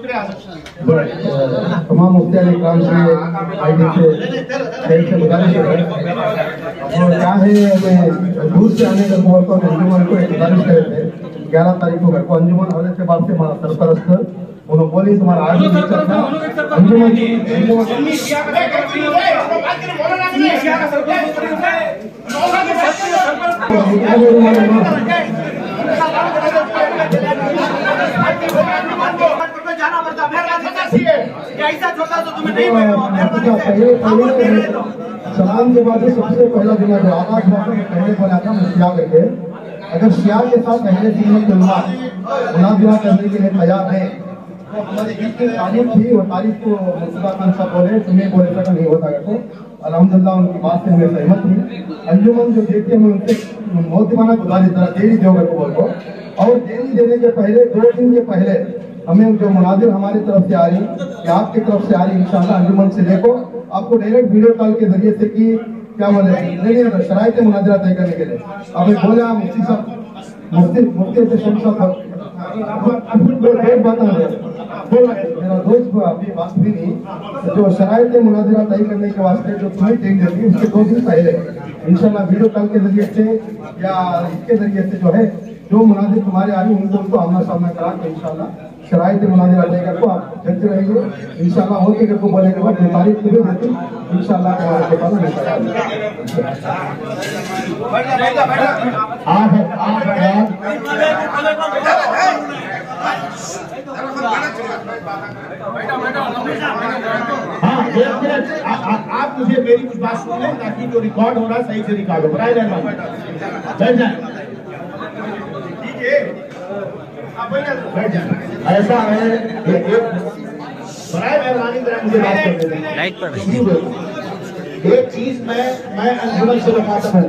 तमाम मुफ्ती इकराम से आईडी से खेल से गुजारिश है और क्या है हमें दूर से आने का बहुत को अंजुमन को एक गुजारिश करे थे ग्यारह तारीख को घर को अंजुमन होने के बाद से हमारा सरपरस्त उन्होंने बोली तुम्हारा आज भी चलता अंजुमन जाना पड़ता ऐसा छोटा तो तुम्हें नहीं सलाम के बाद सबसे पहला जुमा जो आगाज हुआ पहले बोला था मुखिया करके अगर शिया के साथ पहले दिन में जुमा मुनाजिरा करने के लिए तैयार है तो हमारी जितनी तारीफ थी वो तारीफ को मुस्तफा खान साहब बोले तुम्हें बोले तक नहीं होता करके अल्हम्दुलिल्लाह उनकी बात से हमें सहमत थी। अंजुमन जो देखते हैं उनसे मोहतमाना गुजारिश जरा देरी दो को बोल को और देरी देने के पहले दो दिन के पहले हमें जो मुनाजिर हमारी तरफ से आ रही या आपकी तरफ से आ रही इंशाल्लाह अंजुमन से देखो आपको डायरेक्ट वीडियो कॉल के जरिए से की क्या बोले नहीं शराइत मुनाजिरा तय करने के लिए अभी बोले मुफ्ती साहब मुफ्ती मुफ्ती से शम्स साहब मेरा दोस्त को अभी बात भी नहीं जो शराइत मुनाजिरा तय करने के वास्ते जो तुम्हें टीम देती उसके दो दिन पहले इंशाल्लाह वीडियो कॉल के जरिए से या इसके जरिए से जो है जो मुनाजिर तुम्हारे आ रही उनको उनको आमना सामना करा के इंशाल्लाह शराइत मुनाजिरा तय को आप चलते रहेंगे इंशाल्लाह होते को बोले के बाद तारीख को भी देती इंशाल्लाह हमारे के पास आप मुझे मेरी कुछ बात सुन लें ताकि जो रिकॉर्ड हो रहा है सही से रिकॉर्ड हो बनाए बैठ जाए ठीक है बैठ जाए ऐसा है बड़ाई मेहरबानी मुझे बात करने दें लाइट पर एक चीज मैं मैं अंजुमन से बताता हूँ,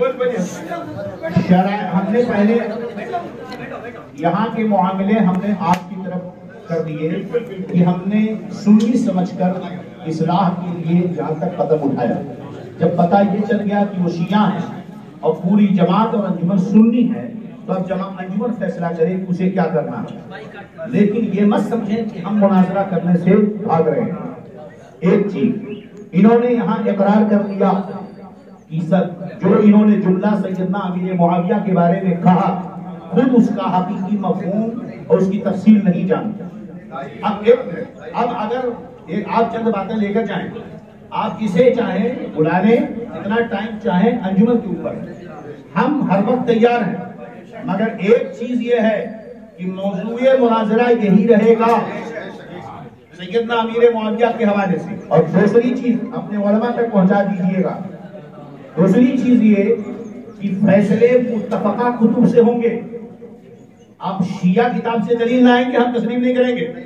हमने पहले यहाँ के मामले हमने आपकी तरफ कर दिए कि हमने सुन्नी समझकर इस्लाह के लिए जहाँ तक कदम उठाया। जब पता ये चल गया कि वो शिया है और पूरी जमात और अंजुमन सुन्नी है, तो अब जमा अंजुमन फैसला करे कि उसे क्या करना है। लेकिन ये मत समझें कि हम मुनाजरा करने से भाग रहे हैं। एक चीज इन्होंने यहाँ इकरार कर दिया कि सर जो इन्होंने जुमला सैयदना अमीर मुआविया के बारे में कहा, खुद उसका हकीकी मफहूम और उसकी तफसील नहीं जानते। अब एक अब अगर एक आप चंद बातें लेकर जाएं, आप जिसे चाहें बुला लें, जितना टाइम चाहें अंजुमन के ऊपर, हम हर वक्त तैयार हैं। मगर एक चीज ये है कि मौजूए मुनाजरा यही रहेगा सैयदना अमीर मुआविया के हवाले से। और दूसरी चीज अपने उलमा तक पहुंचा दीजिएगा, दूसरी चीज ये कि फैसले मुत्तफका कुतुब से होंगे। आप शिया किताब से दलील लाएंगे, हम तस्लीम नहीं करेंगे।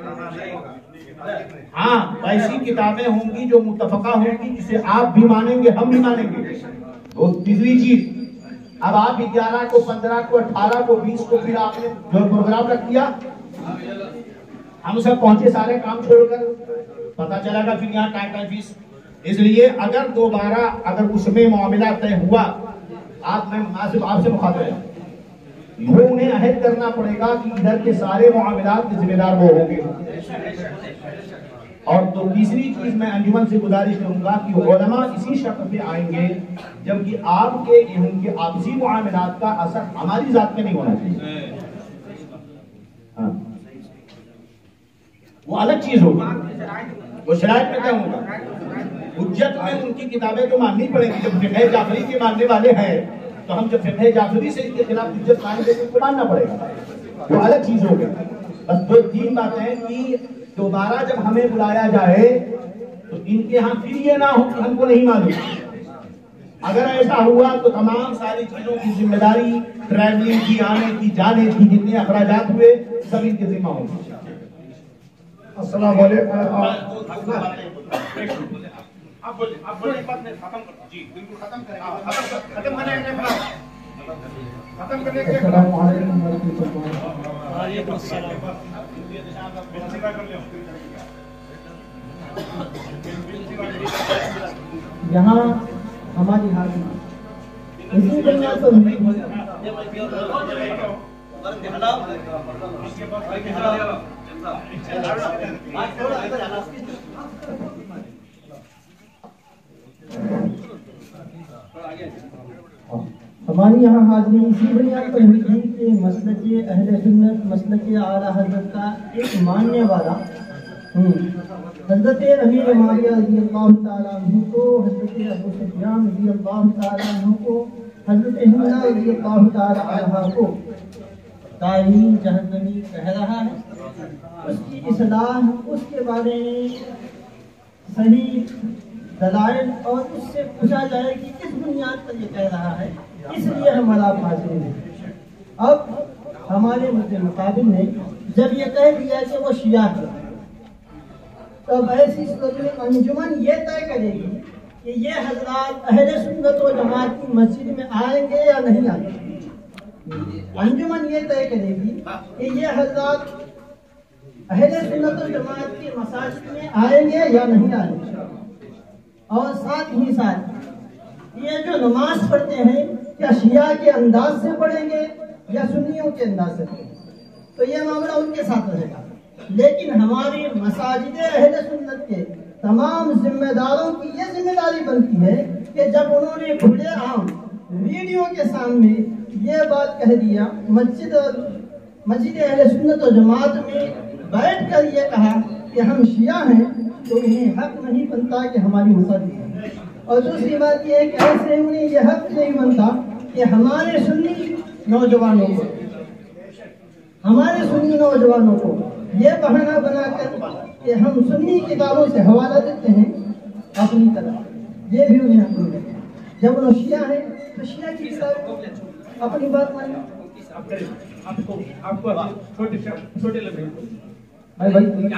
हाँ, ऐसी किताबें होंगी जो मुत्तफका होंगी, जिसे आप भी मानेंगे, हम भी मानेंगे। तो तीसरी चीज, अब आप ग्यारह को, पंद्रह को, अठारह को, बीस को फिर आपने जो प्रोग्राम रख दिया, हम सब पहुंचे सारे काम छोड़कर, पता चलेगा फिर यहाँ टाइम टाइम फीस। इसलिए अगर दोबारा अगर उसमें मामला तय हुआ, आप मैं आपसे मुखातिब वो उन्हें अहद करना पड़ेगा कि इधर के सारे मामलात के जिम्मेदार वो होंगे। और तो तीसरी चीज मैं अंजुमन से गुजारिश करूंगा कि उलमा इसी शक्ल पे आएंगे जबकि आपके उनके आपसी मामलात का असर हमारी जात में नहीं होना चाहिए। हाँ। वो अलग चीज होगी, वो शराइत में क्या होगा। हुज्जत में उनकी किताबें तो माननी पड़ेगी। जब फिक़ह जाफरी के मानने वाले हैं तो हम जब फिक़ह जाफरी से इनके खिलाफ हुज्जत मानेंगे तो उनको मानना पड़ेगा, वो अलग चीज होगी। बस दो तीन बातें कि दोबारा जब हमें बुलाया जाए तो इनके यहाँ फिर ये ना हो कि हमको नहीं मालूम। अगर ऐसा हुआ तो तमाम सारी चीजों की जिम्मेदारी, ट्रैवलिंग की, आने की, जाने की, जितने अखराजात हुए सब इनके जिम्मा होंगे। अस्सलाम वालेकुम। आप बोलिए, आप बोलिए, बात नहीं खत्म कर जी, बिल्कुल खत्म करेंगे, खत्म खत्म करने के खत्म करने के अस्सलाम वालेकुम वालेकुम अस्सलाम। यहाँ हमारी हाजिरी इसी दुनिया से हुई। हमारी यहाँ हाजिरी इसी बुनियाद पर हुई थी कि मसलक अहले सुन्नत, मसलक आला हज़रत का एक मानने वाला हज़रत अमीर मुआविया रज़ियल्लाहु ताला अन्हु को, हज़रत अबू सुफयान रज़ियल्लाहु ताला अन्हु को, हज़रत हिंदा रज़ियल्लाहु ताला अन्हा को ताईन जहन्नमी कह रहा है। उसकी इस्लाह, उसके बारे में सही दलाइल और उससे पूछा जाए कि किस बुनियाद पर ये कह रहा है, इसलिए हमारा हाजिर है। अब हमारे मुकाबिल ने जब ये कह दिया कि वो शिया है, तब ऐसी सूरत में अंजुमन ये तय करेगी कि ये हजरात अहले सुन्नत व जमात की मस्जिद में आएंगे या नहीं आएंगे। अंजुमन ये तय करेगी कि ये हजरात अहले सुन्नत व जमात की मसाजिद में आएंगे या नहीं आएंगे। और साथ ही साथ ये जो नमाज पढ़ते हैं क्या शिया के अंदाज से पढ़ेंगे या सुन्नियों के अंदाज से पढ़ेंगे, तो ये मामला उनके साथ रहेगा। लेकिन हमारी मसाजिद अहले सुन्नत के तमाम जिम्मेदारों की ये जिम्मेदारी बनती है कि जब उन्होंने खुले आम वीडियो के सामने ये बात कह दिया, मस्जिद मस्जिद अहले सुन्नत और जमात में बैठ कर ये कहा कि हम शिया हैं, तो उन्हें हक नहीं बनता कि हमारी मसाजिद है। और दूसरी बात ये कि ऐसे उन्हें यह हक नहीं बनता कि हमारे सुन्नी नौजवानों को हमारे सुन्नी नौजवानों को ये बहाना बनाकर कि हम सुन्नी किताबों से हवाला देते हैं अपनी तरफ, ये भी उन्हें हक नहीं है। जब वो शिया है तो शिया की किताब अपनी बात माने। आपको आपको छोटे छोटे लगे भाई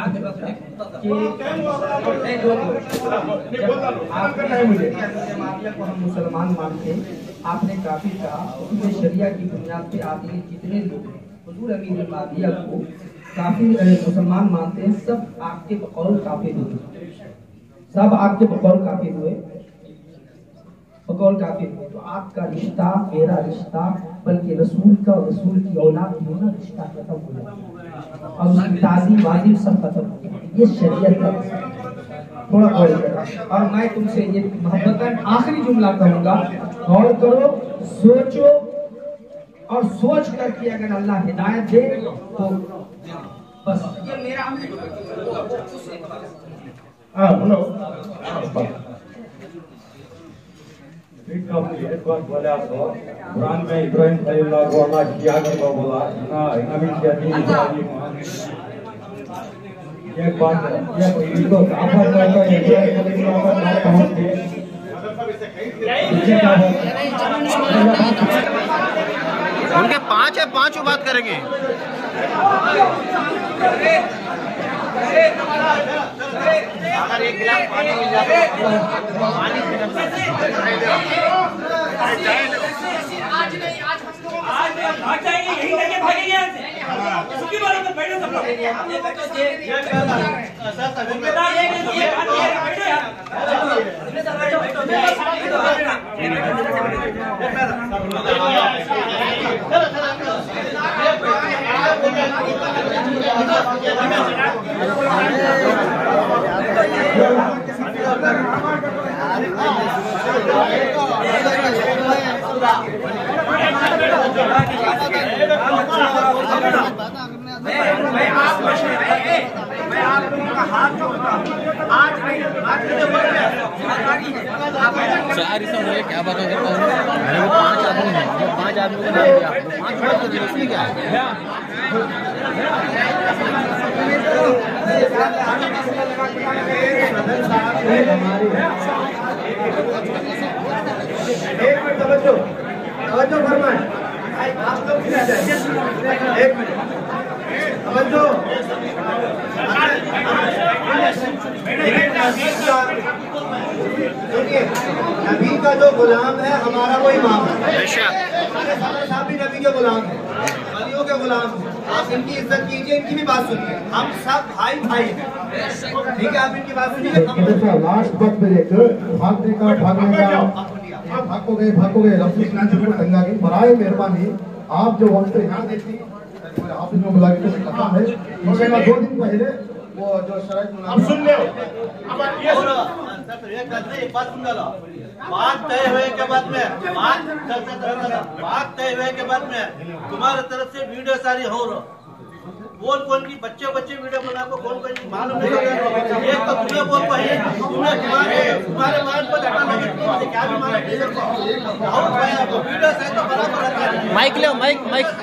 मामले को हम मुसलमान मानते हैं, आपने काफी कहा उसमें शरिया की बुनियाद पे आप ये जितने लोग हुजूर अमीर माविया को काफी मुसलमान मानते हैं, सब आपके बकौल काफिर हुए, सब आपके बकौल काफिर हुए, बकौल काफिर हुए। तो आपका रिश्ता मेरा रिश्ता बल्कि रसूल का और रसूल की औलाद की होना रिश्ता खत्म हो गया और उसकी ताज़ी वाजिब सब खत्म हो गया। ये शरीयत का थोड़ा गौर करो। और मैं तुमसे ये मोहब्बतन आखिरी जुमला कहूँगा, गौर करो, सोचो और सोच करके अगर अल्लाह हिदायत दे तो बस ये मेरा हाँ बोलो। कुरान में इब्राहिम खलीलुल्लाह को अल्लाह किया को बोला ना नबी के दिन एक बात ये इनको काफर में तो इब्राहिम खलीलुल्लाह का नाम पहुंच गए। उनके पांच है, पांचों बात करेंगे। अगर एक गिलास पानी मिल जाए पानी आज नहीं, आज आज भाग जाएंगे, यहीं करके भागेंगे यहाँ से। उसकी बात में बैठो सब लोग। मैं आप मैं आप लोगों का हाथ जोड़ता हूँ, आज नहीं आज सारी सब मुझे क्या बात है, अरे वो पांच आदमी हैं, वो पांच आदमी का नाम दिया, पांच बात तो नहीं, उसमें क्या है? एक मिनट समझो, समझो फरमान, आप लोग भी आ जाए, एक मिनट समझो। नबी का जो गुलाम है हमारा वो इमाम है, साहब भी नबी के गुलाम है, वलियों के गुलाम है। आप इनकी इज्जत कीजिए, इनकी भी बात सुनिए, हम सब भाई भाई हैं, ठीक है? आप इनकी बात सुनिए। लास्ट वक्त में एक भागने का भागने का भागोगे भागोगे रसूल को तंगा की बराए मेहरबानी आप जो वक्त यहाँ देखी ऑफिस में बुला के खत्म है, इंशाल्लाह दो दिन पहले वो जो शराइत अब सुन लो, अब ये सुनो एक बात सुन लो। बात तय हुए के बाद में बात बात तय हुए के बाद में तुम्हारे तरफ से वीडियो सारी हो रहा, कौन कौन की बच्चे बच्चे वीडियो बना को कौन कौन की मालूम नहीं होगा। एक तो तुम्हें बोल पाए तुम्हें तुम्हारे तुम्हारे माइंड पर घटना लगे क्या भी मालूम नहीं सकता। वीडियो से तो बराबर माइक ले माइक माइक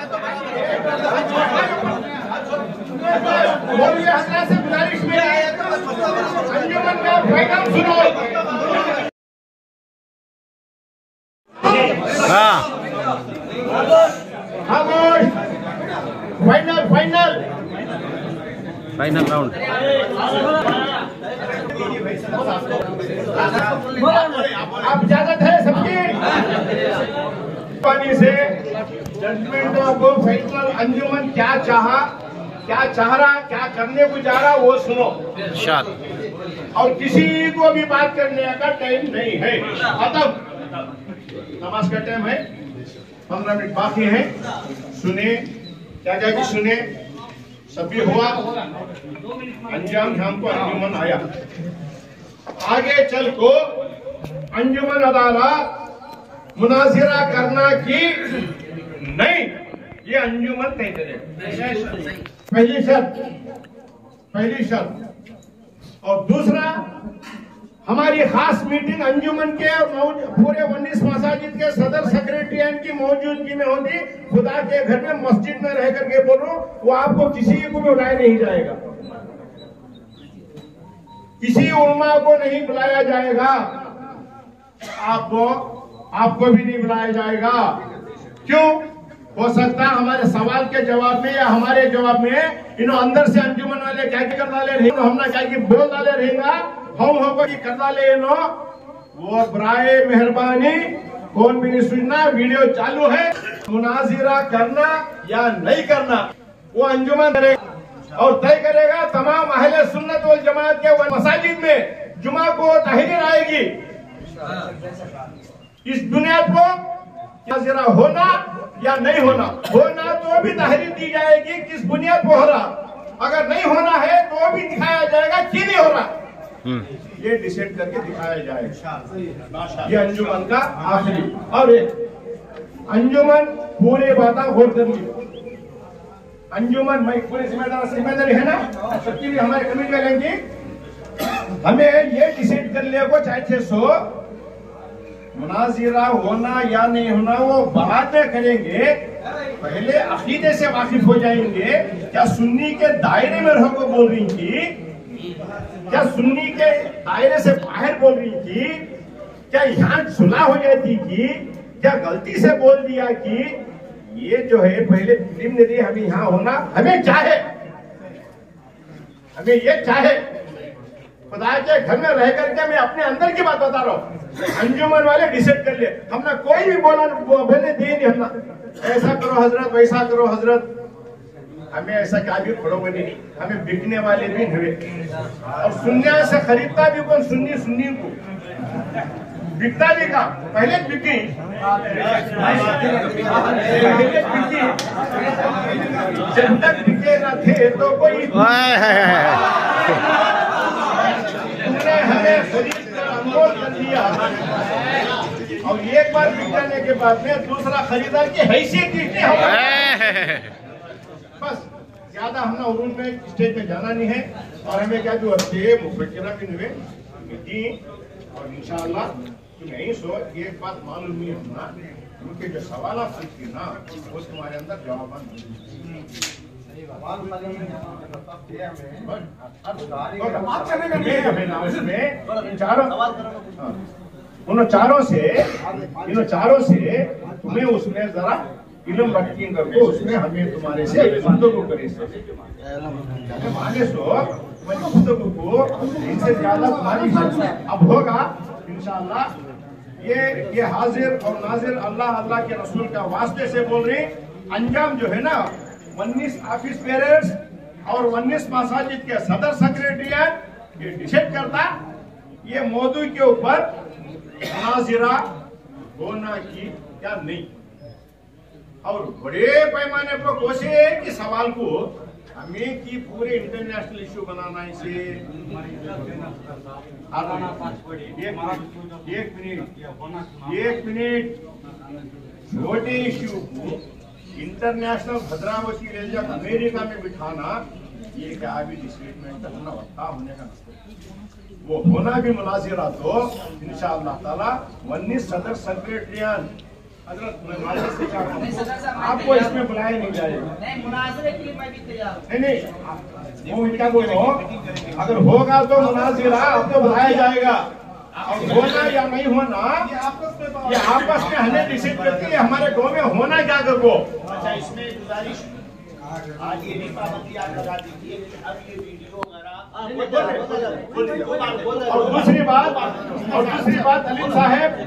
मौलवी हजरत से गुजारिश में अंजुमन का पैगाम सुनो। हाँ खामोश, फाइनल फाइनल फाइनल राउंड। अब इजाजत है सबकी पानी से जजमेंट को फैसला अंजुमन क्या चाहा, क्या चाह रहा, क्या करने को जा रहा वो सुनो और किसी को भी बात करने का टाइम नहीं है। खत्म, नमाज का टाइम है, पंद्रह मिनट बाकी है, सुने क्या क्या कि सुने सब भी हुआ, अंजाम शाम को अंजुमन आया। आगे चल को अंजुमन अदालत मुनाजिरा करना की नहीं, ये अंजुमन तय करे। पहली शर्त, पहली शर्त। और दूसरा, हमारी खास मीटिंग अंजुमन के पूरे उन्नीस मसाजिद के सदर सेक्रेटरियन की मौजूदगी में होती। खुदा के घर में मस्जिद में रह करके बोलो, वो आपको किसी को भी बुलाया नहीं जाएगा, किसी उलमा को नहीं बुलाया जाएगा, आपको आपको भी नहीं बुलाया जाएगा। क्यों? हो सकता है हमारे सवाल के जवाब में या हमारे जवाब में इन्हों अंदर से अंजुमन वाले क्या क्या कर डाले रहेंगे, हमने क्या की बोल डाले रहेगा, हम होगा कि कर डाले इन्हों वो बराए मेहरबानी कौन भी नहीं सुनना, वीडियो चालू है, मुनाजिरा करना या नहीं करना वो अंजुमन करेगा और तय करेगा। तमाम अहले सुन्नत वल जमात के मसाजिद में जुमा को तहरीर आएगी, इस बुनियाद को मुनाजिरा होना या नहीं होना, होना तो भी तहरीर दी जाएगी किस बुनियाद पर हो रहा, अगर नहीं होना है तो भी दिखाया जाएगा कि नहीं हो रहा, ये डिसाइड करके दिखाया जाएगा। ये अंजुमन का आखिरी और एक अंजुमन पूरे बात गौर कर ली, अंजुमन में पूरी जिम्मेदार जिम्मेदारी है ना सबकी भी हमारे कमेटी में लेंगे, हमें ये डिसाइड कर ले को चाहे सो मुनाजिरा होना या नहीं होना वो बाद में करेंगे, पहले अकीदे से वाकिफ हो जाएंगे। क्या सुन्नी के दायरे में रहो को बोल रही थी, क्या सुन्नी के दायरे से बाहर बोल रही थी, क्या यहाँ सुलह हो जाती थी, क्या गलती से बोल दिया कि ये जो है पहले फिल्म ने दी हमें यहाँ होना, हमें चाहे हमें ये चाहे खुदा के घर में रह करके मैं अपने अंदर की बात बता रहा हूँ, अंजुमन वाले डिसाइड कर ले, हमने कोई भी बोला बोलने दिए नहीं, हमने ऐसा करो हजरत वैसा करो हजरत, हमें ऐसा क्या भी खड़ोगे नहीं, हमें बिकने वाले भी नहीं और सुन्निया से खरीदता भी कौन, सुन्नी सुन्नी को बिकता भी का पहले बिकी जब तक बिके न थे तो कोई तुमने हमें खरीद कर अनमोल कर दिया और एक बार बिक जाने के बाद में दूसरा खरीदार की हैसियत की बस ज्यादा हमने उर्दू में स्टेज पे जाना नहीं है और हमें क्या जो अच्छे मुफक्किरा भी हुए मिट्टी और इंशाअल्लाह तुम यही सो एक बात मालूम नहीं होना, उनके जो सवाल आप पूछती ना वो तुम्हारे अंदर जवाब चारों उन चारों से इन चारों से तुम्हें उसमें जरा इल्म रखी करके उसमें हमें तुम्हारे से गुफ्तगू करे माने सो गुफ्तगू को इनसे ज्यादा तुम्हारी अब होगा इंशाअल्लाह। ये ये हाजिर और नाजिर अल्लाह अल्लाह के रसूल का वास्ते से बोल रही, अंजाम जो है ना उन्नीस ऑफिस पेरेंट्स और उन्नीस मसाजिद के सदर सेक्रेटरी ये डिसाइड करता ये मौजू के ऊपर मुनाजिरा होना की या नहीं, और बड़े पैमाने पर कोशिश है कि सवाल को हमें की पूरे इंटरनेशनल इशू बनाना इसे एक मिनट एक मिनट छोटे इशू को इंटरनेशनल भद्रावती ले जाकर अमेरिका में बिठाना ये क्या अभी डिस्प्लेसमेंट होना वक्ता होने का वो होना भी मुनाजिरा तो इंशाअल्लाह ताला उन्नीस सदर सेक्रेटरियान आपको इसमें बुलाया नहीं जाएगा, नहीं मुनाजिरे के लिए मैं भी तैयार हूं, नहीं नहीं वो क्या बोल रहा हूँ अगर होगा तो मुनाजिरा आपको बुलाया जाएगा और होना या नहीं होना ये आपस में हमें डिसाइड करती है हमारे गाँव में होना क्या कर वो। अच्छा इसमें गुजारिश आज ये भी पाबंदी आप लगा दीजिए कि अब ये वीडियो वगैरह और दूसरी बात और दूसरी बात अलीम साहब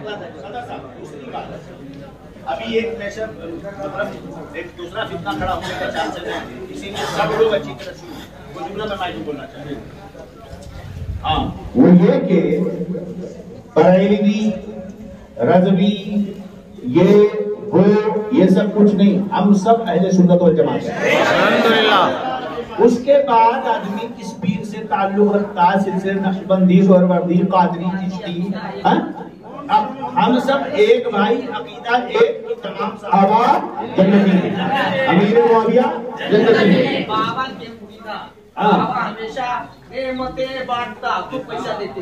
अभी एक प्रेशर मतलब एक दूसरा फितना खड़ा होने का चांस है, इसीलिए सब लोग अच्छी तरह से वो जुमला में माइक बोलना चाहिए। हाँ वो ये कि बरेलवी रज़वी ये वो ये सब कुछ नहीं, हम सब अहले सुन्नत वल जमात हैं अल्हम्दुलिल्लाह। उसके बाद आदमी किस पीर से ताल्लुक रखता है, सिलसिले नक्शबंदी सोहरवर्दी कादरी चिश्ती, हाँ अब हम सब एक भाई अकीदा एक तमाम साहब जन्नती अमीर मुआविया जन्नती बाबा के मुरीदा बाबा हमेशा नेमतें बांटता खूब पैसा देते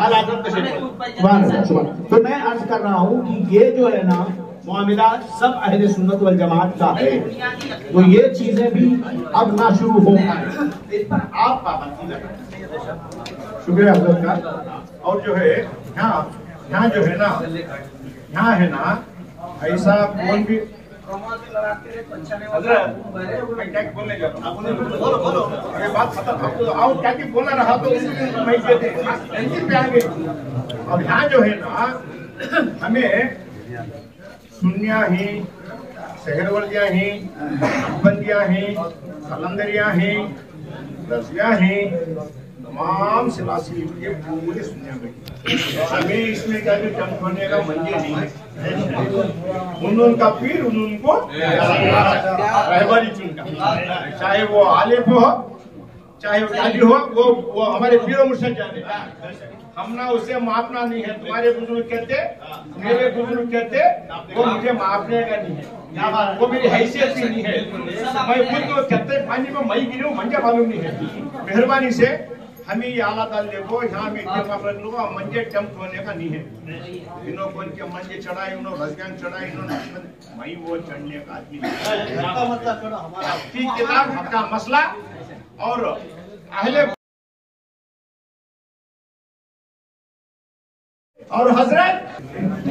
तो मैं अर्ज कर रहा हूँ कि ये जो है ना मामला सब अहले सुन्नत वल जमात का है, तो ये चीजें भी अब ना शुरू हो पाए, इस पर आप पाबंदी लगाएं। शुक्रिया हजरत का। और जो है यहाँ यहाँ जो है ना यहाँ है ना ऐसा कौन भी प्रमोद लड़ाते रहे अच्छा नहीं हजरत मैं क्या बोलने जा रहा हूँ बोलो बोलो अरे बात खत्म अब तो आओ क्या की बोलना रहा तो मैं कहते एंटी पे आगे अब यहाँ जो है ना हमें सुनिया ही शहरवर्दियाँ ही बंदियाँ ही कलंदरियाँ ही रसिया ही तमाम सिलासी ये पूरे सुनिया में हमें इसमें क्या जो जम होने का मंजे नहीं है उनका पीर उनको रहबरी चुनका चाहे वो आलिफ हो चाहे वो गाजी हो वो वो हमारे पीर मुर्शद जाने हम ना उसे मापना नहीं है तुम्हारे बुजुर्ग कहते मेरे बुजुर्ग कहते वो मुझे मापने का नहीं है वो मेरी हैसियत भी नहीं है मैं खुद को कहते पानी में मई गिरूं मंजे मालूम नहीं है मेहरबानी से हमें ये आला डाल देखो यहाँ में इत्तेफाक रख लो मंजे चमक होने का नहीं है इन्हों कौन के मंजे चढ़ाए इन्हों रजगान चढ़ाए इन्होंने मई वो चढ़ने का आदमी ठीक किताब हक्का मसला और अहले और हजरत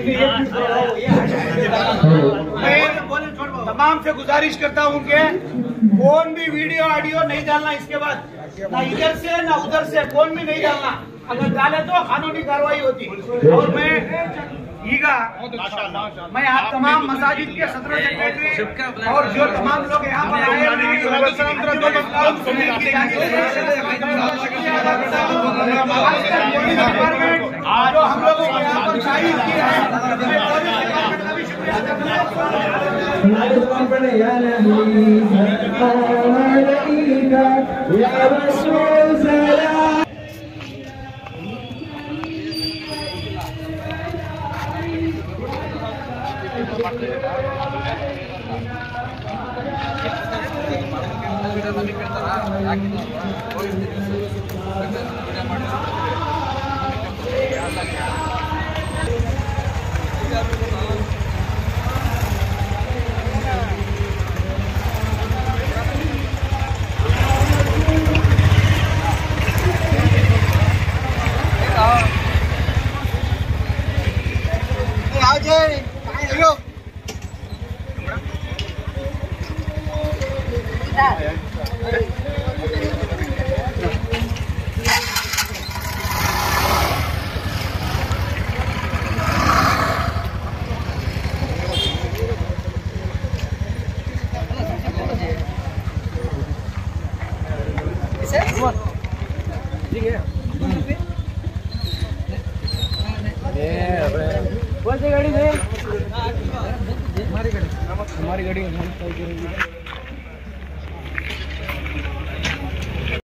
मैं तमाम से गुजारिश करता हूँ कि कौन भी वीडियो ऑडियो नहीं डालना इसके बाद ना इधर से ना उधर से कौन भी नहीं डालना अगर डाले तो कानूनी कार्रवाई होती और मैं ईगा मैं आप तमाम मसाजिद के सदर सेक्रेटरी और जो तमाम लोग यहाँ पर आए जो हम लोगों को यहाँ पर शाहिद किया है कौन सी गाड़ी है हमारी गाड़ी हमारी गाड़ी